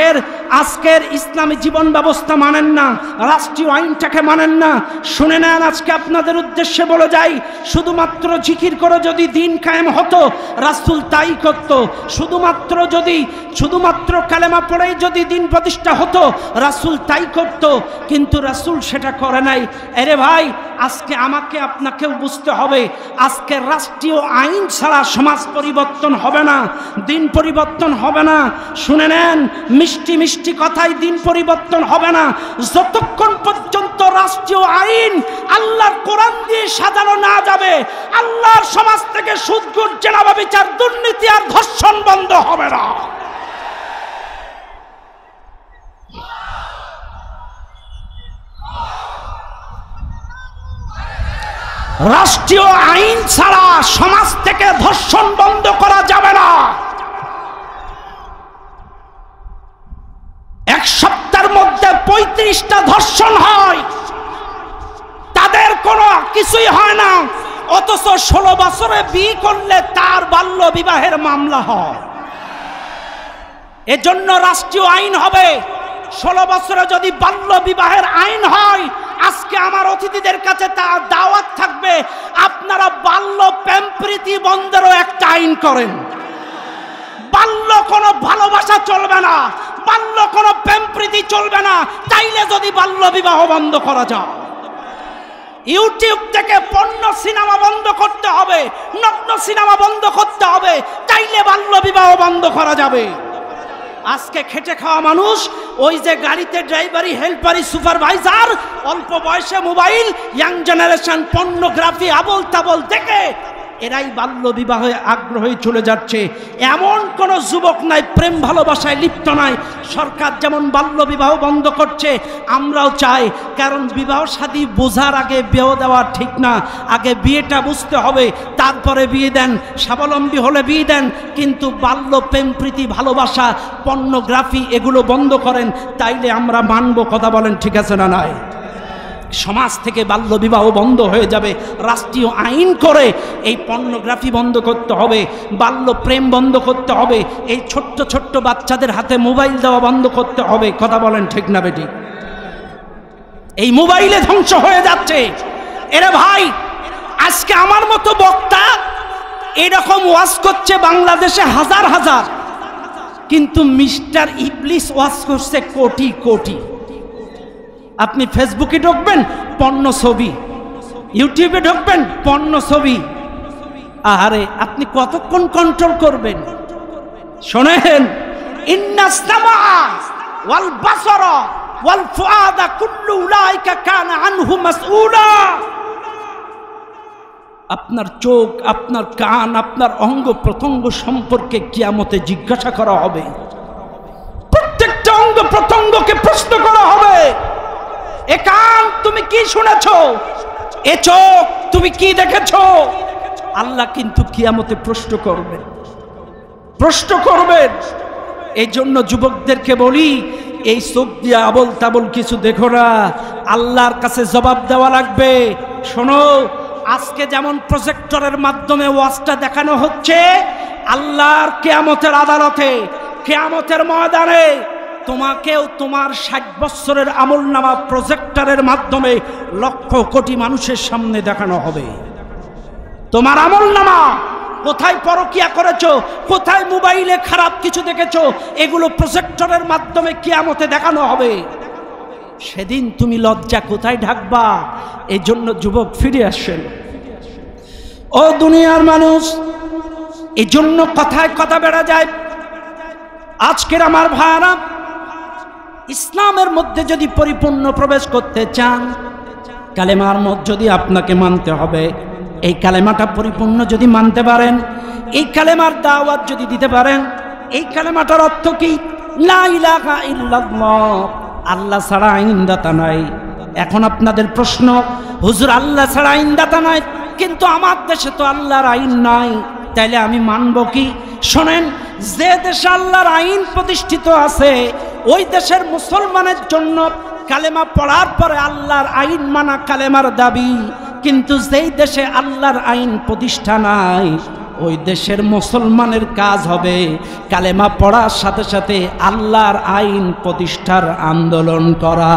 আজকের ইসলামী জীবন ব্যবস্থা মানেন না, রাষ্ট্রীয় আইনটাকে মানেন না। শুনে নেন, আজকে আপনাদের উদ্দেশ্যে বলে যাই, শুধুমাত্র জিকির করে যদি দ্বীন কায়েম হতো, রাসূল তাই করত। শুধুমাত্র কালেমা পড়েই যদি দ্বীন প্রতিষ্ঠা হতো, রাসূল তাই করত, কিন্তু রাসূল সেটা করে নাই। আরে ভাই, আজকে আমাকে আপনাকেও বুঝতে হবে, আজকে রাষ্ট্রীয় আইন ছাড়া সমাজ পরিবর্তন হবে না, দ্বীন পরিবর্তন হবে না। শুনে নেন, মিষ্টি মিষ্টি কথায় দ্বীন পরিবর্তন হবে না যতক্ষণ পর্যন্ত রাষ্ট্রীয় আইন আল্লাহর কোরআন দিয়ে সাজানো না যাবে। আল্লাহর সমাজ থেকে সুদ, ঘুষ, জেনা, ব্যভিচার, দুর্নীতি আর ধর্ষণ বন্ধ হবে না। রাষ্ট্রীয় আইন ছাড়া সমাজ থেকে ধর্ষণ বন্ধ করা যাবে না। 1 সপ্তাহের মধ্যে 35টা ধর্ষণ হয়, তাদের কোনো কিছুই হয় না, অথচ 16 বছরে বিয়ে করলে তার বাল্য বিবাহের মামলা হয়। এজন্য রাষ্ট্রীয় আইন হবে। 16 বছরে যদি বাল্য বিবাহের আইন হয়, আজকে আমার অতিথিদের কাছে তার দাওয়াত থাকবে, আপনারা বাল্য প্রেম প্রীতি বন্ধেরও একটা আইন করেন। বাল্য কোনো ভালোবাসা চলবে না, বাল্য কোনো প্রেম প্রীতি চলবে না। তাইলে যদি বাল্য বিবাহ বন্ধ করা যায়, ইউটিউব থেকে পণ্য সিনেমা বন্ধ করতে হবে, নগ্ন সিনেমা বন্ধ করতে হবে, তাইলে বাল্য বিবাহ বন্ধ করা যাবে। আজকে খেটে খাওয়া মানুষ, ওই যে গাড়িতে ড্রাইভারি, হেল্পারি, সুপারভাইজার, অল্প বয়সে মোবাইল, ইয়াং জেনারেশন পর্নোগ্রাফি আবল তাবল দেখে এরাই বাল্য বিবাহে আগ্রহী চলে যাচ্ছে। এমন কোন যুবক নাই প্রেম ভালোবাসায় লিপ্ত নাই। সরকার যেমন বাল্য বিবাহ বন্ধ করছে, আমরাও চাই, কারণ বিবাহ শাদী বোঝার আগে বিয়ে দেওয়া ঠিক না। আগে বিয়েটা বুঝতে হবে, তারপরে বিয়ে দেন, স্বাবলম্বী হলে বিয়ে দেন, কিন্তু বাল্য প্রেম প্রীতি ভালোবাসা পর্নোগ্রাফি এগুলো বন্ধ করেন, তাইলে আমরা মানব। কথা বলেন ঠিক আছে না নাই? সমাজ থেকে বাল্য বিবাহ বন্ধ হয়ে যাবে। রাষ্ট্রীয় আইন করে এই পর্নোগ্রাফি বন্ধ করতে হবে, বাল্য প্রেম বন্ধ করতে হবে, এই ছোট্ট ছোট্ট বাচ্চাদের হাতে মোবাইল দেওয়া বন্ধ করতে হবে। কথা বলেন ঠিক না বেটি? এই মোবাইলে ধ্বংস হয়ে যাচ্ছে। এরে ভাই, আজকে আমার মতো বক্তা এরকম ওয়াজ করছে বাংলাদেশে হাজার হাজার, কিন্তু মিস্টার ইবলিস ওয়াজ করছে কোটি কোটি। আপনি ফেসবুকে ঢুকবেন পর্ণ ছবি, ইউটিউবে ঢুকবেন পর্ণ ছবি। আরে আপনি কতক্ষণ কন্ট্রোল করবেন? শোনেন, ইন্নাস সামা ওয়াল বাসারা ওয়াল ফুআদা কুল্লু উলাইকা কানা আনহু মাসউলা। আপনার চোখ, আপনার কান, আপনার অঙ্গ প্রত্যঙ্গ সম্পর্কে কিয়ামতে জিজ্ঞাসা করা হবে। প্রত্যেকটা অঙ্গ প্রত্যঙ্গকে প্রশ্ন করা হবে। এ কান তুমি কি শুনেছো, এ চোখ তুমি কি দেখেছো। আল্লাহ কিন্তু কিয়ামতে প্রশ্ন করবেন। এই জন্য যুবকদেরকে বলি, এই চোখ দিয়ে আবল তাবল কিছু দেখো না, আল্লাহর কাছে জবাব দেওয়া লাগবে। শোনো, আজকে যেমন প্রজেক্টরের মাধ্যমে ওয়াজটা দেখানো হচ্ছে, আল্লাহর কিয়ামতের আদালতে, কিয়ামতের ময়দানে তোমাকেও তোমার 60 বছরের আমলনামা প্রজেক্টরের মাধ্যমে লক্ষ কোটি মানুষের সামনে দেখানো হবে। তোমার আমলনামা কোথায় পরকিয়া করেছো, কোথায় মোবাইলে খারাপ কিছু দেখেছো, এগুলো প্রজেক্টরের মাধ্যমে কিয়ামতে দেখানো হবে। সেদিন তুমি লজ্জা কোথায় ঢাকবা? এই জন্য যুবক ফিরে আসেন। ও দুনিয়ার মানুষ, এই জন্য কথায় কথা বেড়া যায়। আজকের আমার ভাইরা, ইসলামের মধ্যে যদি পরিপূর্ণ প্রবেশ করতে চান, কালেমার মধ্যে যদি আপনাকে মানতে হবে, এই কালেমাটা পরিপূর্ণ যদি মানতে পারেন, এই কালেমার দাওয়াত যদি দিতে পারেন, এই কালেমাটার অর্থ কি? লা ইলাহা ইল্লাল্লাহ, আল্লাহ ছাড়া আইনদাতা নাই। এখন আপনাদের প্রশ্ন, হুজুর আল্লাহ ছাড়া আইনদাতা নাই, কিন্তু আমার দেশে তো আল্লাহর আইন নাই, তাইলে আমি মানব কি? শোনেন, যে দেশে আল্লাহর আইন প্রতিষ্ঠিত আছে, ওই দেশের মুসলমানের জন্য কালেমা পড়ার পরে আল্লাহর আইন মানা কালেমার দাবি। কিন্তু যেই দেশে আল্লাহর আইন প্রতিষ্ঠা নাই, ওই দেশের মুসলমানের কাজ হবে কালেমা পড়ার সাথে সাথে আল্লাহর আইন প্রতিষ্ঠার আন্দোলন করা।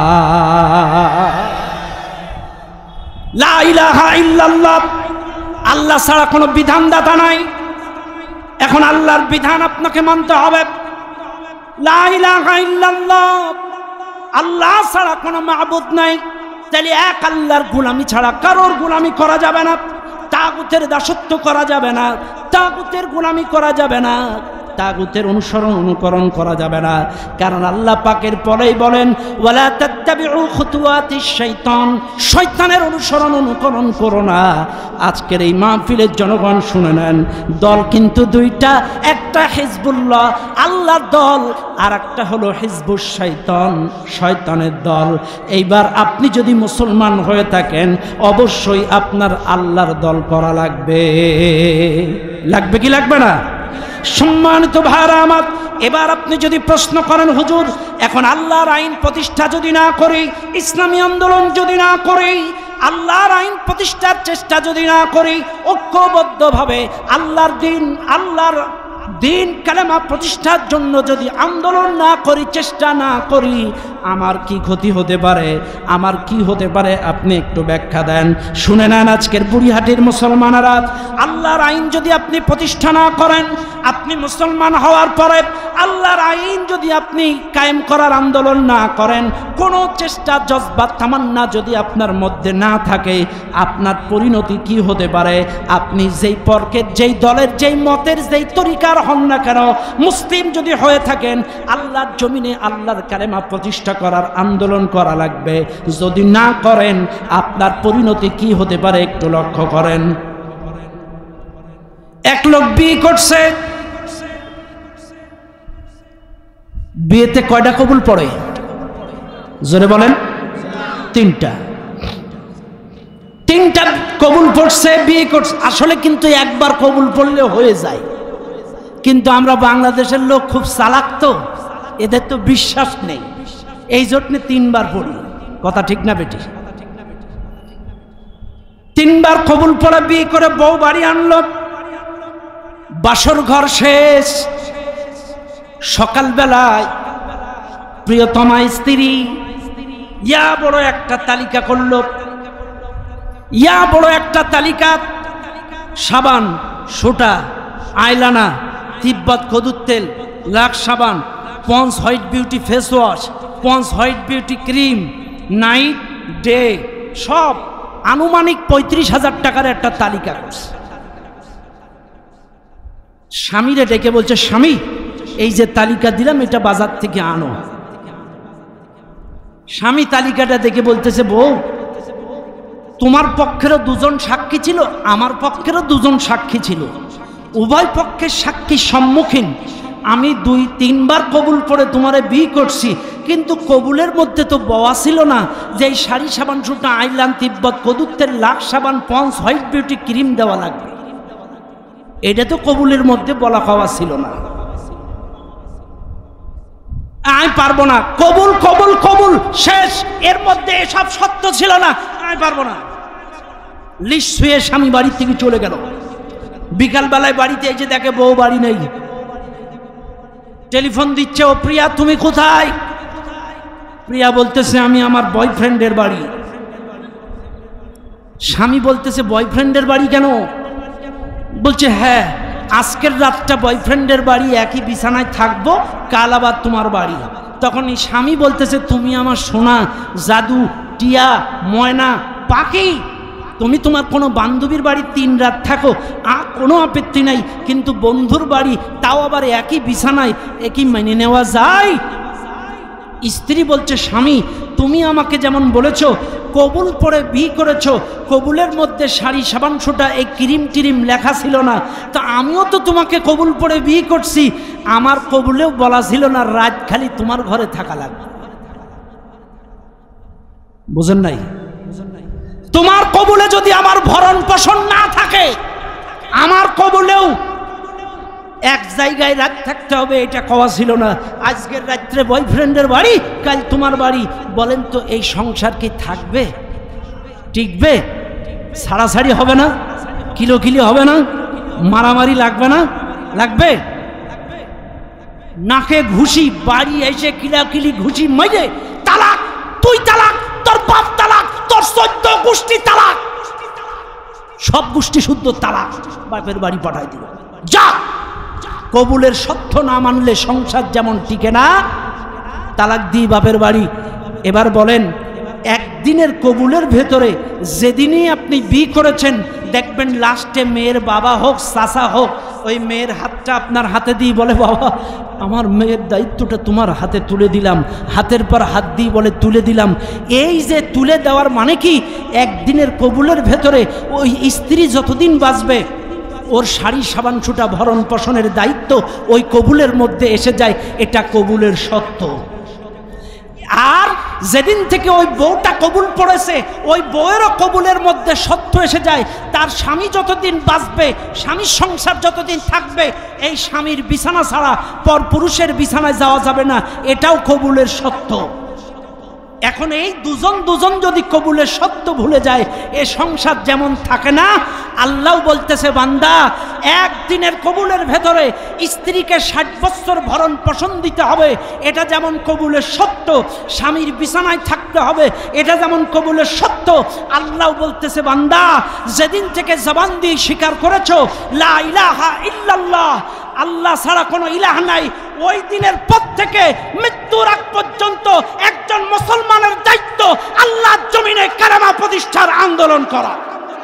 লা ইলাহা ইল্লাল্লাহ, আল্লাহ ছাড়া কোনো বিধানদাতা নাই। এখন আল্লাহর বিধান আপনাকে মানতে হবে। লা ইলাহা ইল্লাল্লাহ, আল্লাহ ছাড়া কোনো মাবুদ নাই। তাহলে এক আল্লাহর গোলামি ছাড়া কারোর গোলামি করা যাবে না, তাগুতের দাসত্ব করা যাবে না, তাগুতের গোলামি করা যাবে না, তাগুতের অনুকরণ করা যাবে না। কারণ আল্লাহ পাকের পরেই বলেন, ওয়ালা তাত্তাবিউ খুতুওয়াতিশ শাইতান, শয়তানের অনুকরণ করো না। আজকের এই মাহফিলের জনগণ শুনে নেন, দল কিন্তু দুইটা, একটা হিজবুল্লাহ আল্লাহর দল, আর একটা হলো হিজবুশ শাইতান, শয়তানের দল। এইবার আপনি যদি মুসলমান হয়ে থাকেন, অবশ্যই আপনার আল্লাহর দল করা লাগবে। লাগবে কি লাগবে না? সম্মানিত ভাইরা আমার, এবার আপনি যদি প্রশ্ন করেন, হুজুর এখন আল্লাহর আইন প্রতিষ্ঠা যদি না করি, ইসলামী আন্দোলন যদি না করি, আল্লাহর আইন প্রতিষ্ঠার চেষ্টা যদি না করি, ঐক্যবদ্ধভাবে আল্লাহর দিন কালেমা প্রতিষ্ঠার জন্য যদি আন্দোলন না করি, চেষ্টা না করি, আমার কি ক্ষতি হতে পারে? আমার কি হতে পারে? আপনি একটু ব্যাখ্যা দেন। শুনে নেন, আজকের বুড়িহাটির মুসলমানেরা, আল্লাহর আইন যদি আপনি প্রতিষ্ঠা না করেন, আপনি মুসলমান হওয়ার পরে আল্লাহর আইন যদি আপনি কায়েম করার আন্দোলন না করেন, কোনো চেষ্টা জজবা তামান্না যদি আপনার মধ্যে না থাকে, আপনার পরিণতি কি হতে পারে? আপনি যেই পর্কের, যেই দলের, যেই মতের, যেই তরিকার হন না কেন, মুসলিম যদি হয়ে থাকেন, আল্লাহর জমিনে আল্লাহর কালেমা প্রতিষ্ঠা করার আন্দোলন করা লাগবে। যদি না করেন, আপনার পরিণতি কি হতে পারে একটু লক্ষ্য করেন। এক লোক বিয়ে করছে, বিয়েতে কয়টা কবুল পড়ে? জোরে বলেন। তিনটা কবুল পড়ছে, বিয়ে করছে। আসলে কিন্তু একবার কবুল পড়লে হয়ে যায়, কিন্তু আমরা বাংলাদেশের লোক খুব চালাক, তো এদের তো বিশ্বাস নেই, এই জন্য 3 বার পড়ি। কথা ঠিক না বেটি? 3 বার কবুল পড়ে বিয়ে করে বউ বাড়ি আনলো, বাসর ঘর শেষ। সকালবেলায় প্রিয়তমা স্ত্রী ইয়া বড় একটা তালিকা করলো, ইয়া বড় একটা তালিকা, সাবান, সোটা, আইলানা, তিব্বত কদুর তেল, লাক্স সাবান, Pond's white beauty face wash, Pond's white beauty cream, night day, সব আনুমানিক 35,000 টাকার একটা তালিকা করছে। স্বামীরে ডেকে বলছে, স্বামী এই যে তালিকা দিলাম, এটা বাজার থেকে আনো। স্বামী তালিকাটা দেখে বলতেছে, বউ তোমার পক্ষেরও দুজন সাক্ষী ছিল, আমার পক্ষেরও দুজন সাক্ষী ছিল, উভয় পক্ষের সাক্ষীর সম্মুখীন আমি 2-3 বার কবুল পড়ে তোমারে বিয়ে করছি, কিন্তু কবুলের মধ্যে তো বওয়া ছিল না যে এই শাড়ি সাবান সুটা আইলান তিব্বত কদুত্তের লাখ সাবান পন্স হোয়াইট বিউটি ক্রিম দেওয়া লাগবে, এটা তো কবুলের মধ্যে বলা খাওয়া ছিল না। আমি পারবো না, কবুল কবুল কবুল শেষ, এর মধ্যে এসব সত্য ছিল না, আমি পারবো না। লিস্ট হয়ে স্বামী বাড়ি থেকে চলে গেল। বিকালবেলায় বাড়িতে এসে দেখে বউ বাড়ি নেই। টেলিফোন দিচ্ছে, ও প্রিয়া তুমি কোথায়? প্রিয়া বলতেছে আমি আমার বয়ফ্রেন্ডের বাড়ি। স্বামী বলতেছে বয়ফ্রেন্ডের বাড়ি কেন? বলছে হ্যাঁ, আজকের রাতটা বয়ফ্রেন্ডের বাড়ি, একই বিছানায় থাকবো, কাল আবার তোমার বাড়ি। তখন এই স্বামী বলতেছে তুমি আমার সোনা, জাদু, টিয়া, ময়না, পাখি, তুমি তোমার কোনো বান্ধবীর বাড়ি 3 রাত থাকো, কোনো আপত্তি নাই, কিন্তু বন্ধুর বাড়ি, তাও আবার একই বিছানায়, একই মেনে নেওয়া যায়? স্ত্রী বলছে স্বামী তুমি আমাকে যেমন বলেছো কবুল পড়ে বিয়ে করেছো, কবুলের মধ্যে শাড়ি সাবান সোটা এই ক্রিম টিরিম লেখা ছিল না, তো আমিও তো তোমাকে কবুল পড়ে বিয়ে করছি, আমার কবুলেও বলা ছিল না রাত খালি তোমার ঘরে থাকা লাগবে। বুঝেন নাই? তোমার কবুলে যদি আমার ভরণ পোষণ না থাকে, আমার কবুলেও এক জায়গায় রাত থাকতে হবে, এটা কওয়া ছিল না। আজকের রাত্রে বয়ফ্রেন্ডের বাড়ি, কাল তোমার বাড়ি। বলেন তো এই সংসার কি থাকবে, টিকবে? ছাড়াছাড়ি হবে না, কিলোকিলি হবে না, মারামারি লাগবে না? লাগবে। নাকে ঘুষি, বাড়ি এসে কিলাকিলি ঘুষি মাইরে তালাক, তুই তালাক, তোর বাপ তালাক, তোর 14 গোষ্ঠী তালাক, সব গোষ্ঠী শুদ্ধ তালাক, বাপের বাড়ি পাঠাই দিল। যা, কবুলের সত্য না মানলে সংসার যেমন টিকে না, তালাক দি বাপের বাড়ি। এবার বলেন, একদিনের কবুলের ভেতরে যেদিনই আপনি বিয়ে করেছেন, দেখবেন লাস্টে মেয়ের বাবা হোক চাচা হোক, ওই মেয়ের হাতটা আপনার হাতে দিয়ে বলে বাবা আমার মেয়ের দায়িত্বটা তোমার হাতে তুলে দিলাম, হাতের পর হাত দিয়ে বলে তুলে দিলাম। এই যে তুলে দেওয়ার মানে কি, একদিনের কবুলের ভেতরে ওই স্ত্রী যতদিন বাঁচবে ওর শাড়ি সাবান ছুটা ভরণ পোষণের দায়িত্ব ওই কবুলের মধ্যে এসে যায়, এটা কবুলের সত্য। আর যেদিন থেকে ওই বউটা কবুল পড়েছে, ওই বউয়েরও কবুলের মধ্যে সত্য এসে যায়, তার স্বামী যতদিন বাঁচবে, স্বামীর সংসার যতদিন থাকবে, এই স্বামীর বিছানা ছাড়া পর পুরুষের বিছানায় যাওয়া যাবে না, এটাও কবুলের সত্য। এখন এই দুজন যদি কবুলের সত্য ভুলে যায়, এ সংসার যেমন থাকে না। আল্লাহ বলতেছে বান্দা, একদিনের কবুলের ভেতরে স্ত্রীকে 60 বছর ভরণ পোষণ দিতে হবে, এটা যেমন কবুলের সত্য। স্বামীর বিছানায় থাকতে হবে, এটা যেমন কবুলের সত্য। আল্লাহ বলতেছে বান্দা, যেদিন থেকে জবান দিয়ে স্বীকার করেছো লা ইলাহা ইল্লাল্লাহ, আল্লাহ ছাড়া কোনো ইলাহ নাই, ওই দিনের পর থেকে মৃত্যুর আগ পর্যন্ত একজন মুসলমানের দায়িত্ব আল্লাহর জমিনে কালেমা প্রতিষ্ঠার আন্দোলন করা।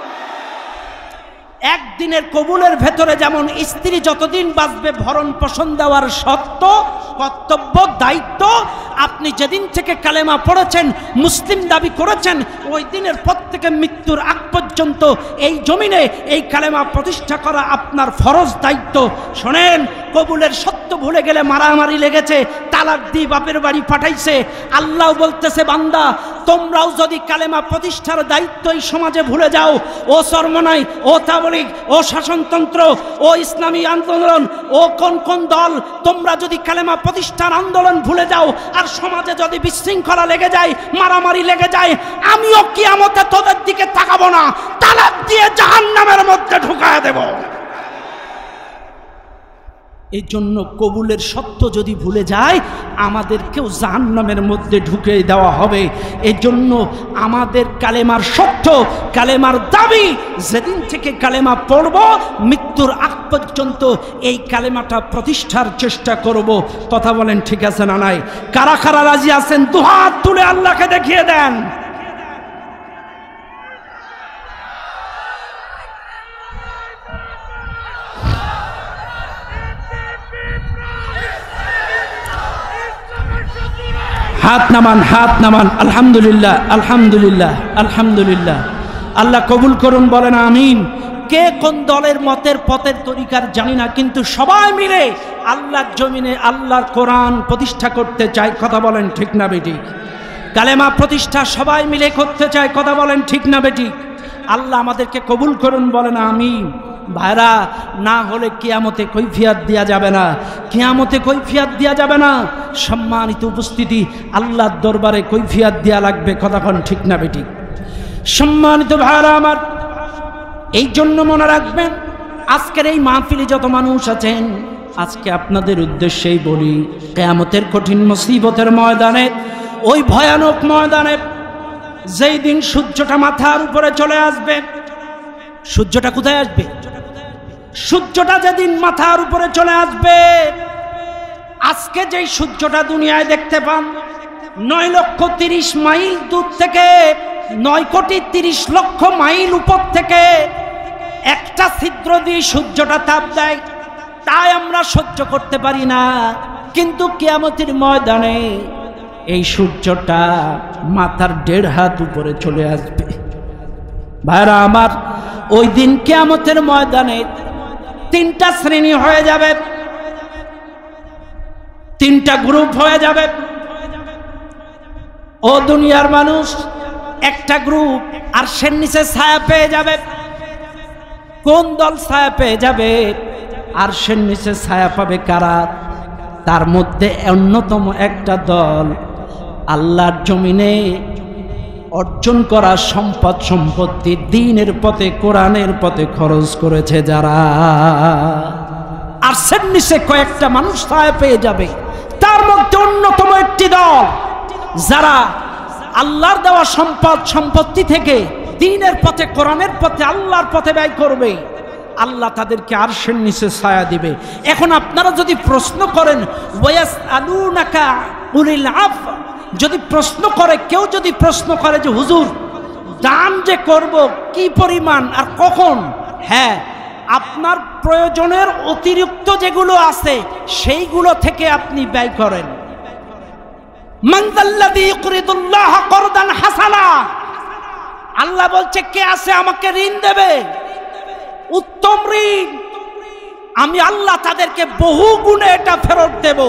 একদিনের কবুলের ভেতরে যেমন স্ত্রী যতদিন বাঁচবে ভরণ পোষণ দেওয়ার সত্য, কর্তব্য, দায়িত্ব, আপনি যেদিন থেকে কালেমা পড়েছেন, মুসলিম দাবি করেছেন, ওই দিনের পর থেকে মৃত্যুর আগ পর্যন্ত এই জমিনে এই কালেমা প্রতিষ্ঠা করা আপনার ফরজ দায়িত্ব। শোনেন, কবুলের সত্য ভুলে গেলে মারামারি লেগেছে, তালাক দিয়ে বাপের বাড়ি পাঠাইছে। আল্লাহ বলতেছে বান্দা, তোমরাও যদি কালেমা প্রতিষ্ঠার দায়িত্ব এই সমাজে ভুলে যাও, ও চরমনাই, ও তাবলীগ, ও শাসনতন্ত্র, ও ইসলামী আন্দোলন, ও কোন কোন দল, তোমরা যদি কালেমা প্রতিষ্ঠার আন্দোলন ভুলে যাও আর সমাজে যদি বিশৃঙ্খলা লেগে যায়, মারামারি লেগে যায়, আমিও কিয়ামতে তোদের দিকে তাকাবো না, তালাক দিয়ে জাহান্নামের মধ্যে ঢুকায় দেব। এই জন্য কবুলের সত্য যদি ভুলে যায়, আমাদেরকেও জাহান্নামের মধ্যে ঢুকে দেওয়া হবে। এই জন্য আমাদের কালেমার সত্য, কালেমার দাবি, যেদিন থেকে কালেমা পড়ব মৃত্যুর আগ পর্যন্ত এই কালেমাটা প্রতিষ্ঠার চেষ্টা করব। কথা বলেন ঠিক আছে না নাই? কারা কারা রাজি আছেন দুহাত তুলে আল্লাহকে দেখিয়ে দেন। হাত নামান, হাত নামান। আলহামদুলিল্লাহ, আলহামদুলিল্লাহ, আলহামদুলিল্লাহ। আল্লাহ কবুল করুন, বলেন আমিন। কে কোন দলের মতের পথের তরিকার জানি না, কিন্তু সবাই মিলে আল্লাহর জমিনে আল্লাহর কোরআন প্রতিষ্ঠা করতে চায়, কথা বলেন ঠিক না বেঠিক? কালেমা প্রতিষ্ঠা সবাই মিলে করতে চায়, কথা বলেন ঠিক না বেঠিক? আল্লাহ আমাদেরকে কবুল করুন, বলেন আমিন। ভাইরা, না হলে কিয়ামতে কৈফিয়ত দেওয়া যাবে না, কিয়ামতে কৈফিয়ত দেওয়া যাবে না। সম্মানিত উপস্থিতি, আল্লাহর দরবারে কৈফিয়ত দেওয়া লাগবে, কথা কোন ঠিক না বেঠিক? সম্মানিত ভাইরা আমার, এই জন্য মনে রাখবেন, আজকের এই মাহফিলে যত মানুষ আছেন, আজকে আপনাদের উদ্দেশ্যেই বলি, কিয়ামতের কঠিন মুসিবতের ময়দানে, ওই ভয়ানক ময়দানে, যেই দিন সূর্যটা মাথার উপরে চলে আসবে। সূর্যটা কোথায় আসবে? সূর্যটা যেদিন মাথার উপরে চলে আসবে, আজকে যেই সূর্যটা দুনিয়ায় দেখতে পান, 9,30,000 মাইল দূর থেকে, 9,30,00,000 মাইল উপর থেকে একটা ছিদ্র দিয়ে সূর্যটা তাপ দেয়, তাই আমরা সহ্য করতে পারি না। কিন্তু কিয়ামতের ময়দানে এই সূর্যটা মাথার 1.5 হাত উপরে চলে আসবে। ভাইরা আমার, ওই দিন কিয়ামতের ময়দানে 3টা শ্রেণী হয়ে যাবে, 3টা গ্রুপ হয়ে যাবে। ও দুনিয়ার মানুষ, একটা গ্রুপ আরশের নিচে ছায়া পেয়ে যাবে। কোন দল ছায়া পেয়ে যাবে? আরশের নিচে ছায়া পাবে কারা? তার মধ্যে অন্যতম একটা দল, আল্লাহর জমিনে অর্জন করা সম্পদ সম্পত্তি দ্বীনের পথে, কোরআনের পথে খরচ করেছে যারা। আরশের নিচে কয়েকটা মানুষ ছায়া পেয়ে যাবে, তার মধ্যে অন্যতম একটি দল, যারা আল্লাহর দেওয়া সম্পদ সম্পত্তি থেকে দ্বীনের পথে, কোরআনের পথে, আল্লাহর পথে ব্যয় করবে। আল্লাহ তাদেরকে আরশের নিচে ছায়া দিবে। এখন আপনারা যদি প্রশ্ন করেন, ওয়াসআলুনাকা উলিল আফ, যদি প্রশ্ন করে, কেউ যদি প্রশ্ন করে যে হুজুর, দান যে করব কি পরিমাণ আর কখন? হ্যাঁ, আপনার প্রয়োজনের অতিরিক্ত যেগুলো আছে সেইগুলো থেকে আপনি ব্যয় করেন। মান যাল্লাযী ইউকরিদুল্লাহ করদান হাসানা, আল্লাহ বলছে কে আছে আমাকে ঋণ দেবে, উত্তম ঋণ, আমি আল্লাহ তাদেরকে বহু গুণে এটা ফেরত দেব।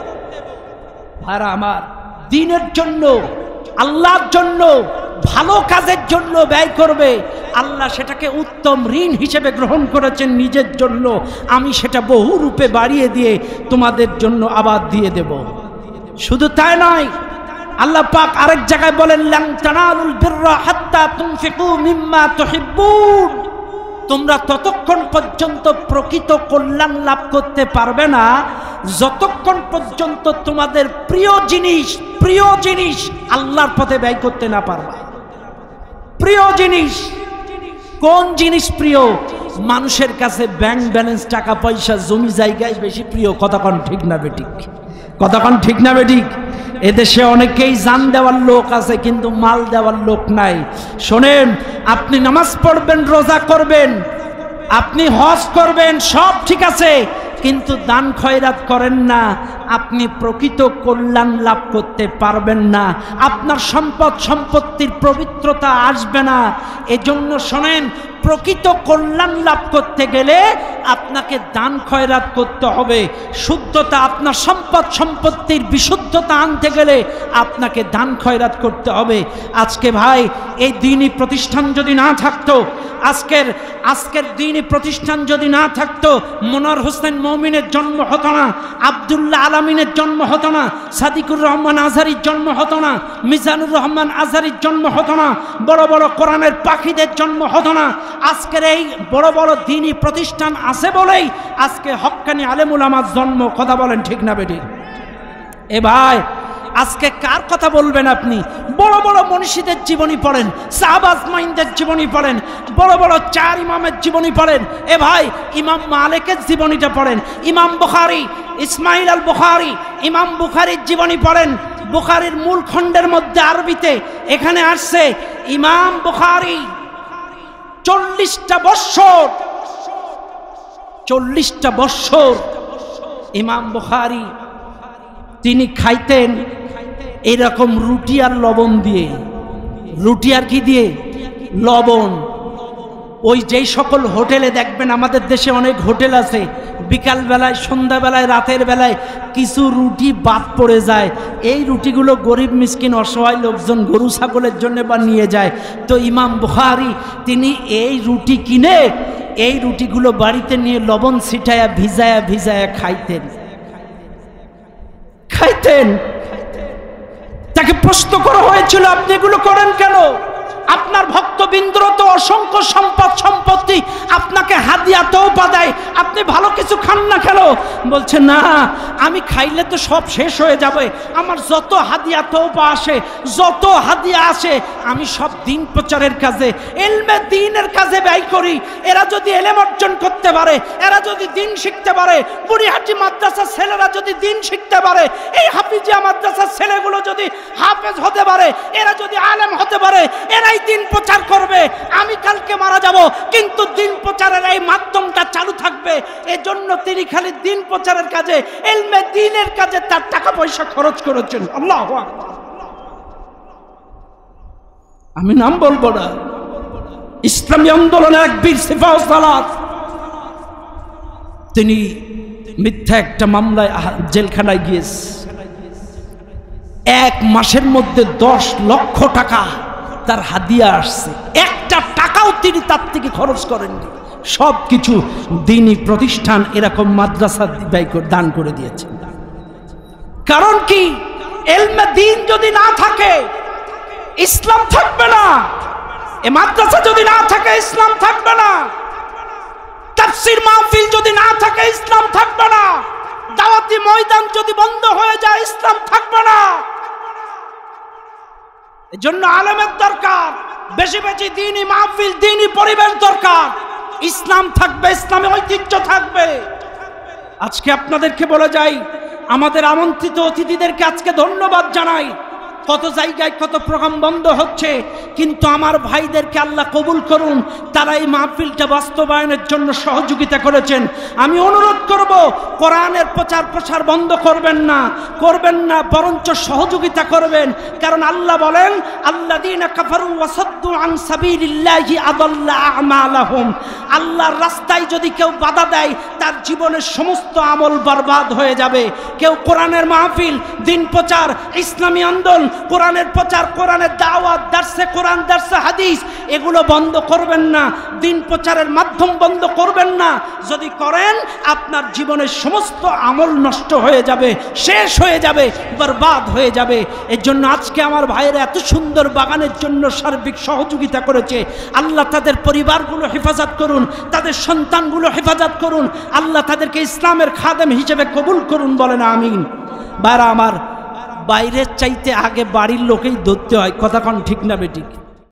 ভাইরা আমার, দ্বীনের জন্য, আল্লাহর জন্য, ভালো কাজের জন্য ব্যয় করবে, আল্লাহ সেটাকে উত্তম ঋণ হিসেবে গ্রহণ করেছেন নিজের জন্য। আমি সেটা বহু রূপে বাড়িয়ে দিয়ে তোমাদের জন্য আবার দিয়ে দেব। শুধু তাই নয়, আল্লাহ পাক আরেক জায়গায় বলেন, লান তানালুল বিররা হাত্তা তুনফিকু মিম্মা তুহিব্বুন, তোমরা ততক্ষণ পর্যন্ত প্রকৃত কল্যাণ লাভ করতে পারবে না যতক্ষণ পর্যন্ত তোমাদের প্রিয় জিনিস আল্লাহর পথে ব্যয় করতে না পারবা। প্রিয় জিনিস, কোন জিনিস প্রিয়? মানুষের কাছে ব্যাংক ব্যালেন্স, টাকা পয়সা, জমি জায়গায় বেশি প্রিয়, কতক্ষণ ঠিক না বেঠিক? কতক্ষণ ঠিক না বেঠিক? এদেশে অনেকেই জান দেওয়ার লোক আছে, কিন্তু মাল দেওয়ার লোক নাই। শোনেন, আপনি নামাজ পড়বেন, রোজা করবেন, আপনি হজ করবেন, সব ঠিক আছে, কিন্তু দান খয়রাত করেন না, আপনি প্রকৃত কল্যাণ লাভ করতে পারবেন না। আপনার সম্পদ সম্পত্তির পবিত্রতা আসবে না। এজন্য শোনেন, প্রকৃত কল্যাণ লাভ করতে গেলে আপনাকে দান খয়রাত করতে হবে। শুদ্ধতা, আপনার সম্পদ সম্পত্তির বিশুদ্ধতা আনতে গেলে আপনাকে দান খয়রাত করতে হবে। আজকে ভাই, এই দ্বীনি প্রতিষ্ঠান যদি না থাকতো, আজকের দ্বীনি প্রতিষ্ঠান যদি না থাকতো, মনোয়ার হোসেন মমিনের জন্ম হতো না, আব্দুল্লাহ আলামিনের জন্ম হতো না, সাদিকুর রহমান আজহারির জন্ম হতো না, মিজানুর রহমান আজহারির জন্ম হতো না, বড় বড় কোরআনের পাখিদের জন্ম হতো না। আজকের এই বড় বড় দ্বীনি প্রতিষ্ঠান আছে বলেই আজকে হক্কানি আলেম উলামার জন্ম, কথা বলেন ঠিক না বেঠিক? এ ভাই, আজকে কার কথা বলবেন আপনি? বড় বড় মনীষীদের জীবনী পড়েন, সাহাবা আজমাইনদের জীবনী পড়েন, বড় বড় 4 ইমামের জীবনী পড়েন। এ ভাই, ইমাম মালিকের জীবনীটা পড়েন, ইমাম বুখারী, ইসমাইল আল বুখারী, ইমাম বুখারীর জীবনী পড়েন। বুখারীর মূল খণ্ডের মধ্যে আরবিতে এখানে আসছে, ইমাম বুখারী 40টা বৎসর ইমাম বুখারী তিনি খাইতেন এরকম রুটি আর লবণ দিয়ে। রুটি আর কি দিয়ে? লবণ। ওই যেই সকল হোটেলে দেখবেন, আমাদের দেশে অনেক হোটেল আছে, বিকালবেলায়, সন্ধ্যাবেলায়, রাতের বেলায় কিছু রুটি বাদ পড়ে যায়। এই রুটিগুলো গরিব মিসকিন অসহায় লোকজন গরু ছাগলের জন্য বা নিয়ে যায়। তো ইমাম বুখারী তিনি এই রুটি কিনে এই রুটিগুলো বাড়িতে নিয়ে লবণ ছিটায়া ভিজায়া ভিজায়া খাইতেন। তাকে প্রশ্ন করা হয়েছিল, আপনি এগুলো করেন কেন? আপনার ভক্তবৃন্দ তো অসংখ্য সম্পদ সম্পত্তি আপনাকে হাদিয়া তওবা দেয়, আপনি ভালো কিছু খান না কেন? বলছে, না, আমি খাইলে তো সব শেষ হয়ে যাবে। আমার যত হাদিয়া তওবা আসে, যত হাদিয়া আসে, আমি সব দিন প্রচারের কাজে, ইলমে দ্বীনের কাজে ব্যয় করি। এরা যদি ইলম অর্জন করতে পারে, এরা যদি দ্বীন শিখতে পারে, বুড়িহাটি মাদ্রাসার ছেলেরা যদি দ্বীন শিখতে পারে, এই হাফিজিয়া মাদ্রাসার ছেলেগুলো যদি হাফেজ হতে পারে, এরা যদি আলেম হতে পারে, এরাই দ্বীন প্রচার করবে। আমি কালকে মারা যাব, কিন্তু দ্বীন প্রচারের এই মাধ্যমটা চালু থাকবে। এজন্য তিনি খালি দ্বীন প্রচারের কাজে, ইলমে দ্বীনের কাজে তার টাকা পয়সা খরচ করেছেন। আল্লাহু আকবার। আমি নাম বলবো না, ইসলামী আন্দোলনের এক বীর সিপাহ সালাত, তিনি মিথ্যা একটা মামলায় জেলখানায় গিয়েছে। 1 মাসের মধ্যে 10 লক্ষ টাকা তার হাদিয়া আসছে। একটা টাকাও তিনি তার থেকে খরচ করেননি, সব কিছু দ্বীনি প্রতিষ্ঠান, এরকম মাদ্রাসা দান করে দিয়েছেন। কারণ কি? ইলমে দ্বীন যদি না থাকে, ইসলাম থাকবে না। এই মাদ্রাসা যদি না থাকে, ইসলাম থাকবে না। তাফসীর মাহফিল যদি না থাকে, ইসলাম থাকবে না। দাওয়াতি ময়দান যদি বন্ধ হয়ে যায়, ইসলাম থাকবে না। এজন্য আলেমের দরকার, বেশি বেশি দ্বীনি মাহফিল, দ্বীনি পরিবেশ দরকার। ইসলাম থাকবে, ইসলামী ঐতিহ্য থাকবে। আজকে আপনাদেরকে বলে যাই, আমাদের আমন্ত্রিত অতিথিদেরকে আজকে ধন্যবাদ জানাই। কত জায়গায় কত প্রোগ্রাম বন্ধ হচ্ছে, কিন্তু আমার ভাইদেরকে আল্লাহ কবুল করুন, তারা এই মাহফিলটা বাস্তবায়নের জন্য সহযোগিতা করেছেন। আমি অনুরোধ করব, কোরআনের প্রচার প্রসার বন্ধ করবেন না, বরঞ্চ সহযোগিতা করবেন। কারণ আল্লাহ বলেন, আল্লাযীনা কাফারু ওয়া সাদ্দু আন সাবিলিল্লাহি আদাল্লা আমালাহুম। আল্লাহর রাস্তায় যদি কেউ বাধা দেয়, তার জীবনের সমস্ত আমল বরবাদ হয়ে যাবে। কেউ কোরআনের মাহফিল, দ্বীন প্রচার, ইসলামী আন্দোলন, কোরআনের প্রচার, কোরআনের দাওয়াত, দার্সে কোরআন, দার্সে হাদিস, এগুলো বন্ধ করবেন না। দ্বীন প্রচারের মাধ্যম বন্ধ করবেন না। যদি করেন, আপনার জীবনের সমস্ত আমল নষ্ট হয়ে যাবে, শেষ হয়ে যাবে, বরবাদ হয়ে যাবে। এর জন্য আজকে আমার ভাইয়েরা এত সুন্দর বাগানের জন্য সার্বিক সহযোগিতা করেছে। আল্লাহ তাদের পরিবারগুলো হেফাজত করুন, তাদের সন্তানগুলো হেফাজত করুন। আল্লাহ তাদেরকে ইসলামের খাদেম হিসেবে কবুল করুন, বলেন আমিন। বারা আমার, বাইরের চাইতে আগে বাড়ির লোকেই ধরতে হয়। কথা কোন ঠিক না বেঠিক?